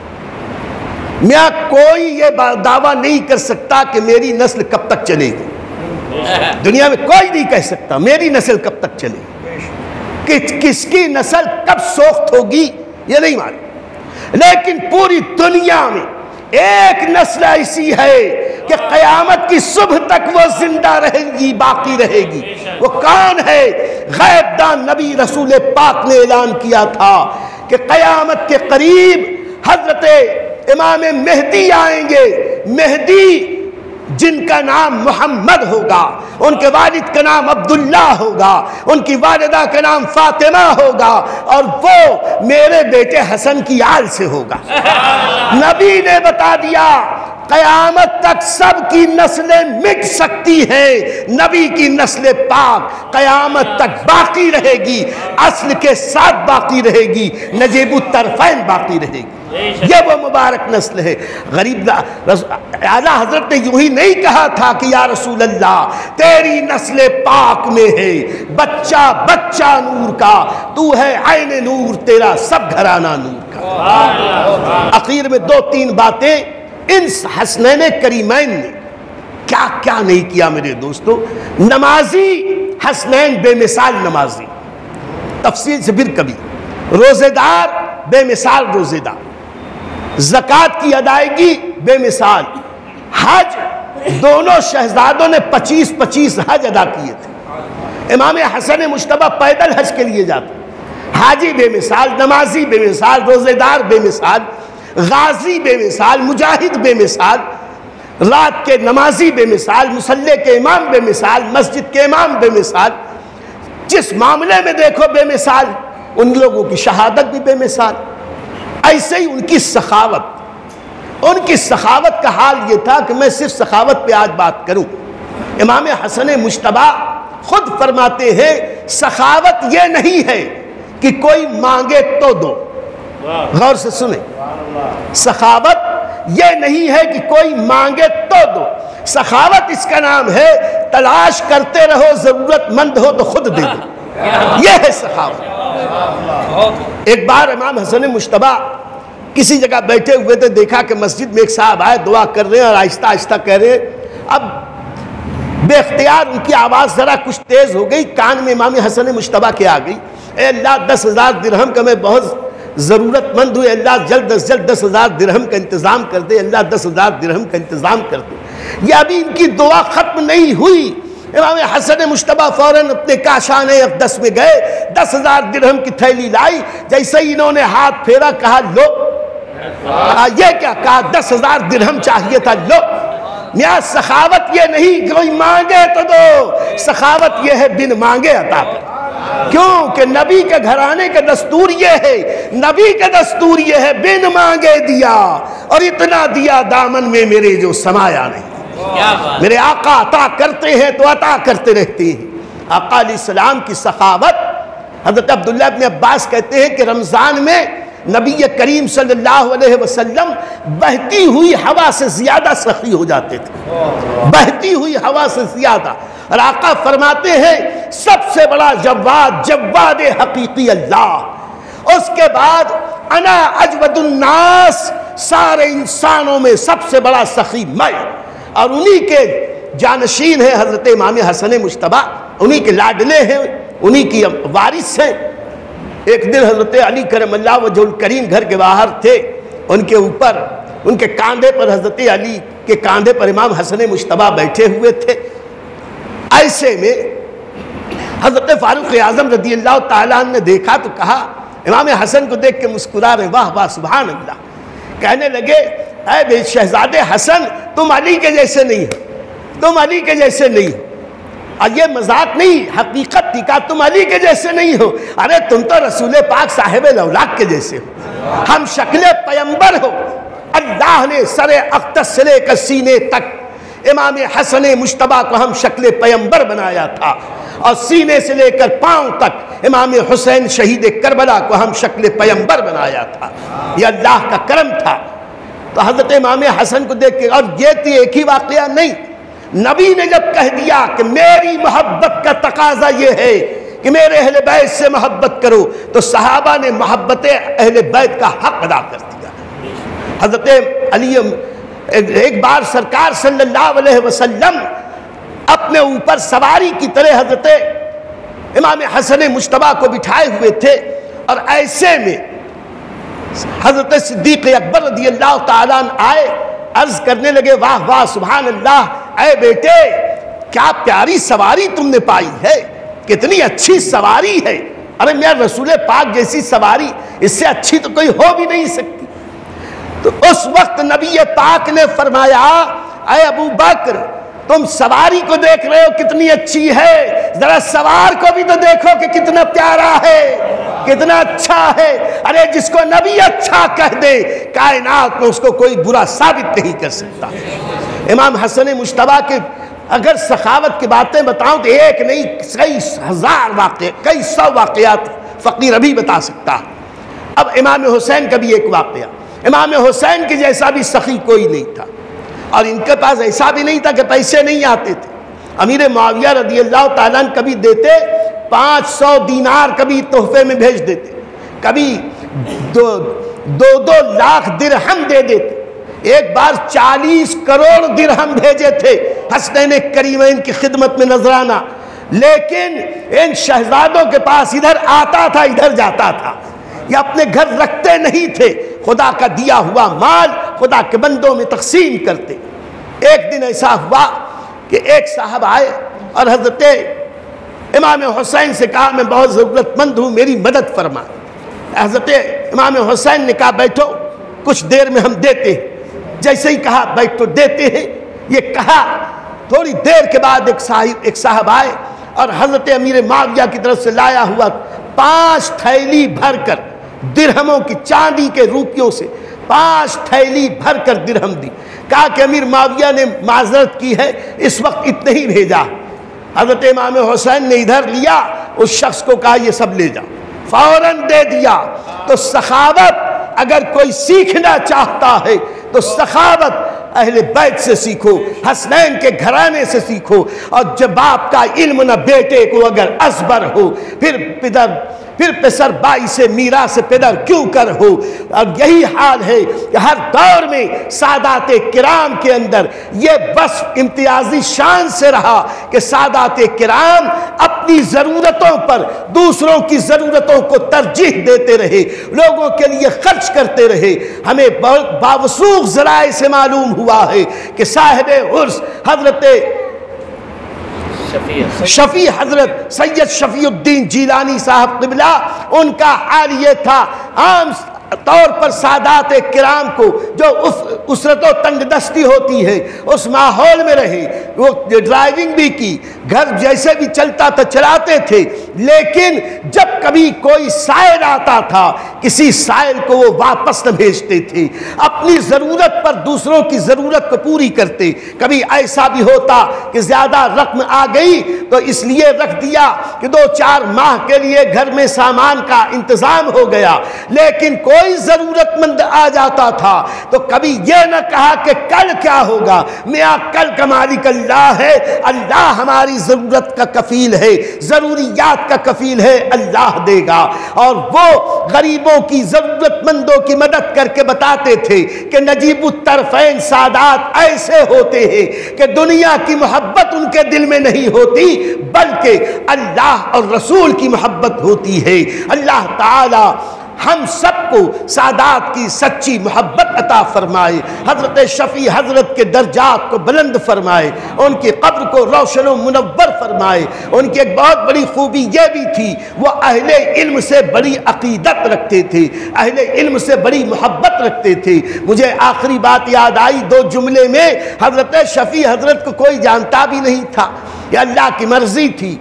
میں کوئی یہ دعویٰ نہیں کر سکتا کہ میری نسل کب تک چلے گی، دنیا میں کوئی نہیں کہہ سکتا میری نسل کب تک چلے گی، کہ کس کی نسل کب سوخت ہوگی یہ نہیں معلوم، لیکن پوری دنیا میں ایک نسل ایسی ہے کہ قیامت کی صبح تک وہ زندہ رہے گی، باقی رہے گی۔ وہ کون ہے؟ غیب دان نبی رسول پاک نے اعلان کیا تھا کہ قیامت کے قریب حضرت امام مہدی آئیں گے، مہدی جن کا نام محمد ہوگا، ان کے والد کا نام عبداللہ ہوگا، ان کی والدہ کا نام فاطمہ ہوگا، اور وہ میرے بیٹے حسن کی آل سے ہوگا۔ نبی نے بتا دیا قیامت تک سب کی نسلیں مٹ سکتی ہیں، نبی کی نسل پاک قیامت تک باقی رہے گی، اصل کے ساتھ باقی رہے گی، نجیب الطرفین باقی رہے گی۔ یہ وہ مبارک نسل ہے۔ غریب اعلیٰ حضرت نے یوں ہی نہیں کہا تھا کہ یا رسول اللہ تیری نسل پاک میں ہے بچہ بچہ نور کا، تو ہے عین نور، تیرا سب گھرانہ نور کا۔ اخیر میں دو تین باتیں ان حسنین کریمین نے کیا کیا نہیں کیا میرے دوستو۔ نمازی حسنین بے مثال نمازی، تفصیل سے پھر کبھی، روزے دار بے مثال روزے دار، زکوٰۃ کی ادائیگی بے مثال، حج دونوں شہزادوں نے پچیس پچیس حج ادا کیے تھے، امام حسن مجتبیٰ پیدل حج کے لیے جاتے، حاجی بے مثال، نمازی بے مثال، روزے دار بے مثال، غازی بے مثال، مجاہد بے مثال، رات کے نمازی بے مثال، مصلی کے امام بے مثال، مسجد کے امام بے مثال، جس معاملے میں دیکھو بے مثال، ان لوگوں کی شہادت بھی بے مثال۔ ایسے ہی ان کی سخاوت، ان کی سخاوت کا حال یہ تھا کہ میں صرف سخاوت پہ آج بات کروں۔ امام حسن مجتبیٰ خود فرماتے ہیں سخاوت یہ نہیں ہے کہ کوئی مانگے تو دو، غور سے سنیں، سخاوت یہ نہیں ہے کہ کوئی مانگے تو دو، سخاوت اس کا نام ہے تلاش کرتے رہو، ضرورت مند ہو تو خود دے دو، یہ ہے سخاوت۔ ایک بار امام حسن مجتبیٰ کسی جگہ بیٹھے ہوئے تھے، دیکھا کہ مسجد میں ایک صاحب آئے، دعا کر رہے ہیں اور آہستہ آہستہ کہہ رہے ہیں، اب بے اختیار ان کی آواز ذرا کچھ تیز ہو گئی، کان میں امام حسن مجتبیٰ کے آ گئی، اے اللہ دس ہزار درہم کا میں بہت ضرورت مند ہوئے، اللہ جلد از جلد دس ہزار درہم کا انتظام کر دے، اللہ دس ہزار درہم کا انتظام کر دے۔ یہ ابھی ان کی دعا ختم نہیں ہوئی، امام حسن مجتبیٰ فوراً اپنے کاشان اقدس میں گئے، دس ہزار درہم کی تھیلی لائی، جیسے ہی انہوں نے ہاتھ پھیرا کہا لو، یہ کیا کہا دس ہزار درہم چاہیے تھا، لو۔ میاں سخاوت یہ نہیں کہ کوئی مانگے تو دو، سخاوت یہ ہے بن مانگے عطا کر، کیوں کہ نبی کے گھرانے کا دستور یہ ہے، نبی کا دستور یہ ہے بن مانگے دیا، اور اتنا دیا دامن میں میرے جو سمایا نہیں۔ میرے آقا عطا کرتے ہیں تو عطا کرتے رہتے ہیں۔ آقا علیہ السلام کی سخاوت، حضرت عبداللہ ابن عباس کہتے ہیں کہ رمضان میں نبی کریم صلی اللہ علیہ وسلم بہتی ہوئی ہوا سے زیادہ سخی ہو جاتے تھے، بہتی ہوئی ہوا سے زیادہ، اور آقا فرماتے ہیں سب سے بڑا جواد جواد حقیقی اللہ، اس کے بعد انا اجود الناس، سارے انسانوں میں سب سے بڑا سخی میں، اور انہی کے جانشین ہیں حضرت امام حسن مجتبیٰ، انہی کے لاڈلے ہیں، انہی کی وارث ہیں۔ ایک دن حضرت علی کرم اللہ وجہ الکریم گھر کے باہر تھے، ان کے اوپر ان کے کاندھے پر حضرت علی کے کاندھے پر امام حسن مجتبیٰ بیٹھے ہوئے تھے۔ ایسے میں حضرت فاروق اعظم رضی اللہ تعالیٰ عنہ نے دیکھا تو کہا، امام حسن کو دیکھ کے مسکرا رہے، واہ واہ سبحان اللہ، کہنے لگے اے بے شہزادے حسن تم علی کے جیسے نہیں ہو، تم علی کے جیسے نہیں ہو۔ اور یہ مذاق نہیں، حقیقت تھی، کہا تم علی کے جیسے نہیں ہو، ارے تم تو رسول پاک صاحب الاولاق کے جیسے ہو، ہم شکل پیمبر ہو۔ اللہ نے سر اقدس سے لے کر سینے تک امام حسن مجتبیٰ کو ہم شکل پیمبر بنایا تھا، اور سینے سے لے کر پاؤں تک امام حسین شہید کربلا کو ہم شکل پیمبر بنایا تھا۔ یہ اللہ کا کرم تھا۔ تو حضرت امام حسن کو دیکھ کے، اور یہ تھی ایک ہی واقعہ نہیں، نبی نے جب کہہ دیا کہ میری محبت کا تقاضا یہ ہے کہ میرے اہل بیت سے محبت کرو، تو صحابہ نے محبت اہل بیت کا حق ادا کر دیا۔ حضرت علی ایک بار سرکار صلی اللہ علیہ وسلم اپنے اوپر سواری کی طرح حضرت امام حسن مجتبیٰ کو بٹھائے ہوئے تھے، اور ایسے میں حضرت صدیق اکبر رضی اللہ تعالیٰ عنہ آئے، عرض کرنے لگے واہ واہ سبحان اللہ، اے بیٹے کیا پیاری سواری تم نے پائی ہے، کتنی اچھی سواری ہے، ارے میرا رسول پاک جیسی سواری اس سے اچھی تو کوئی ہو بھی نہیں سکتی۔ تو اس وقت نبی پاک نے فرمایا اے ابو بکر تم سواری کو دیکھ رہے ہو کتنی اچھی ہے، ذرا سوار کو بھی تو دیکھو کہ کتنا پیارا ہے، کتنا اچھا ہے۔ ارے جس کو نبی اچھا کہہ دے کائنات میں اس کو کوئی برا ثابت نہیں کر سکتا۔ امام حسن مجتبیٰ کے اگر سخاوت کی باتیں بتاؤں تو ایک نہیں کئی ہزار واقع کئی سو واقعات فقیر ابھی بتا سکتا۔ اب امام حسین کا بھی ایک واقعہ، امام حسین کے جیسا بھی سخی کوئی نہیں تھا، اور ان کے پاس ایسا بھی نہیں تھا کہ پیسے نہیں آتے تھے۔ امیر معاویہ رضی اللہ تعالیٰ عنہ کبھی دیتے پانچ سو دینار کبھی تحفے میں بھیج دیتے، کبھی دو دو دو لاکھ درہم دے دیتے، ایک بار چالیس کروڑ درہم بھیجے تھے حسنین کریمین کی خدمت میں نذرانہ۔ لیکن ان شہزادوں کے پاس ادھر آتا تھا ادھر جاتا تھا، یہ اپنے گھر رکھتے نہیں تھے، خدا کا دیا ہوا مال خدا کے بندوں میں تقسیم کرتے۔ ایک دن ایسا ہوا کہ ایک صاحب آئے اور حضرت امام حسین سے کہا میں بہت ضرورت مند ہوں میری مدد فرما۔ حضرت امام حسین نے کہا بیٹھو کچھ دیر میں ہم دیتے ہیں۔ جیسے ہی کہا بیٹھو دیتے ہیں، یہ کہا تھوڑی دیر کے بعد ایک صاحب ایک صاحب آئے اور حضرت امیر معاویہ کی طرف سے لایا ہوا پانچ تھیلی بھر کر درہموں کی، چاندی کے روپیوں سے پانچ تھیلی بھر کر درہم دی۔ کہا کہ امیر معاویہ نے معذرت کی ہے اس وقت اتنے ہی بھیجا۔ حضرت امام حسین نے ادھر لیا، اس شخص کو کہا یہ سب لے جاؤ، فوراً دے دیا۔ تو سخاوت اگر کوئی سیکھنا چاہتا ہے تو سخاوت اہل بیت سے سیکھو، حسنین کے گھرانے سے سیکھو۔ اور جب باپ کا علم نہ بیٹے کو اگر ازبر ہو، پھر پدر پھر پسر بائی سے میرا سے پدر کیوں کر ہو۔ اور یہی حال ہے کہ ہر دور میں سادات کرام کے اندر یہ وصف امتیازی شان سے رہا کہ سادات کرام اپنی ضرورتوں پر دوسروں کی ضرورتوں کو ترجیح دیتے رہے، لوگوں کے لیے خرچ کرتے رہے۔ ہمیں باوثوق ذرائع سے معلوم ہوا ہے کہ صاحب عرس حضرت شفیع حضرت سید شفیع الدین جیلانی صاحب قبلہ، ان کا حال یہ تھا عام طور پر سادات کرام کو جو اسرت و تنگ دستی ہوتی ہے اس ماحول میں رہے، وہ ڈرائیونگ بھی کی، گھر جیسے بھی چلتا تھا چلاتے تھے، لیکن جب کبھی کوئی سائل آتا تھا کسی سائل کو وہ واپس نہ بھیجتے تھے، اپنی ضرورت پر دوسروں کی ضرورت کو پوری کرتے۔ کبھی ایسا بھی ہوتا کہ زیادہ رقم آ گئی تو اس لیے رکھ دیا کہ دو چار ماہ کے لیے گھر میں سامان کا انتظام ہو گیا، لیکن کوئی کوئی ضرورت مند آ جاتا تھا تو کبھی یہ نہ کہا کہ کل کیا ہوگا، میاں کل کا مالک اللہ ہے، اللہ ہماری ضرورت کا کفیل ہے، ضروریات کا کفیل ہے، اللہ دے گا۔ اور وہ غریبوں کی ضرورت مندوں کی مدد کر کے بتاتے تھے کہ نجیب الطرفین سادات ایسے ہوتے ہیں کہ دنیا کی محبت ان کے دل میں نہیں ہوتی بلکہ اللہ اور رسول کی محبت ہوتی ہے۔ اللہ تعالی ہم سب کو سادات کی سچی محبت عطا فرمائے، حضرت شفیع حضرت کے درجات کو بلند فرمائے، ان کی قبر کو روشن و منور فرمائے۔ ان کی ایک بہت بڑی خوبی یہ بھی تھی، وہ اہل علم سے بڑی عقیدت رکھتے تھے، اہل علم سے بڑی محبت رکھتے تھے۔ مجھے آخری بات یاد آئی دو جملے میں، حضرت شفیع حضرت کو کوئی جانتا بھی نہیں تھا، یہ اللہ کی مرضی تھی۔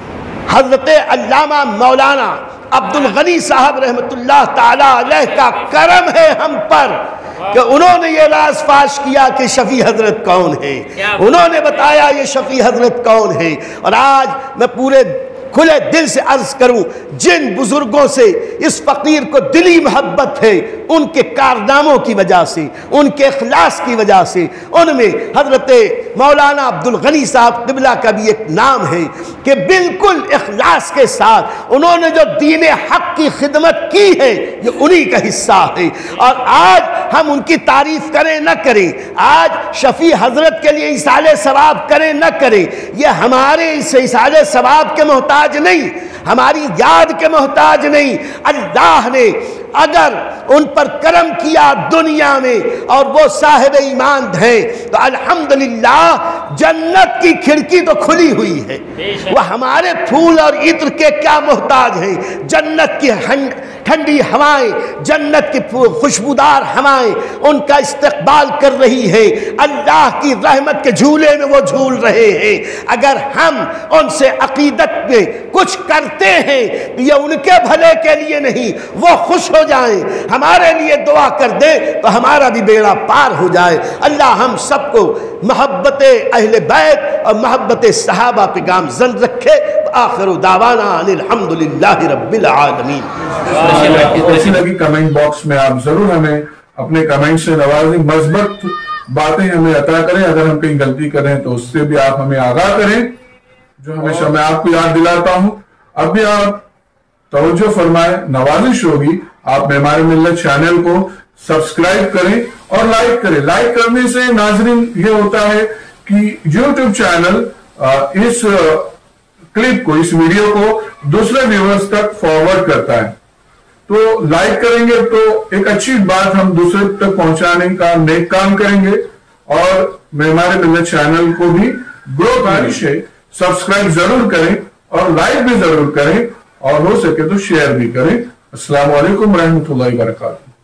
حضرت علامہ مولانا عبد الغنی صاحب رحمت اللہ تعالی علیہ کا کرم ہے ہم پر کہ انہوں نے یہ راز فاش کیا کہ شفیع حضرت کون ہے، انہوں نے بتایا یہ شفیع حضرت کون ہے۔ اور آج میں پورے کھلے دل سے عرض کروں، جن بزرگوں سے اس فقیر کو دلی محبت ہے، ان کے کارناموں کی وجہ سے، ان کے اخلاص کی وجہ سے، ان میں حضرت مولانا عبد الغنی صاحب قبلہ کا بھی ایک نام ہے کہ بالکل اخلاص کے ساتھ انہوں نے جو دین حق کی خدمت کی ہے یہ انہی کا حصہ ہے۔ اور آج ہم ان کی تعریف کریں نہ کریں، آج شفیع حضرت کے لیے ایصال ثواب کریں نہ کریں، یہ ہمارے اس ایصال ثواب کے محتاج نہیں، ہماری یاد کے محتاج نہیں۔ اللہ نے اگر ان پر کرم کیا دنیا میں اور وہ صاحب ایمان ہیں تو الحمدللہ جنت کی کھڑکی تو کھلی ہوئی ہے۔ وہ ہمارے پھول اور عطر کے کیا محتاج ہیں؟ جنت کی ٹھنڈی ہوائیں، جنت کی خوشبودار ہوائیں ان کا استقبال کر رہی ہے، اللہ کی رحمت کے جھولے میں وہ جھول رہے ہیں۔ اگر ہم ان سے عقیدت میں کچھ کرتے ہیں تو یہ ان کے بھلے کے لیے نہیں، وہ خوش ہو جائیں، ہمارے لیے دعا کر دیں تو ہمارا بھی بیڑا پار ہو جائے۔ اللہ ہم سب کو محبت اہل بیت اور محبت صحابہ پہ گامزن رکھے۔ آخر دعوانا ان الحمدللہ رب العالمین۔
کیسی لگی کمنٹ باکس میں آپ ضرور ہمیں اپنے کمنٹ سے نوازیں، مثبت باتیں ہمیں عطا کریں، اگر ہم کہیں غلطی کریں تو اس سے بھی آپ ہمیں آگاہ کریں، جو ہمیشہ میں آپ کو یاد دلاتا ہوں۔ اب بھی آپ توجہ فرمائیں، نوازش ہوگی آپ معمار ملت چینل کو سبسکرائب کریں اور لائک کریں۔ لائک کرنے سے ناظرین یہ ہوتا ہے کہ یوٹیوب چینل اس کلپ کو، اس ویڈیو کو دوسرے ویورز تک فارورڈ کرتا ہے، تو لائک کریں گے تو ایک اچھی بات ہم دوسرے تک پہنچانے کا نیک کام کریں گے، اور معمار ملت چینل کو بھی گرو کارش ہے، سبسکرائب ضرور کریں اور لائک بھی ضرور کریں، اور ہو سکے تو شیئر بھی کریں۔ السلام علیکم ورحمۃ اللہ وبرکاتہ۔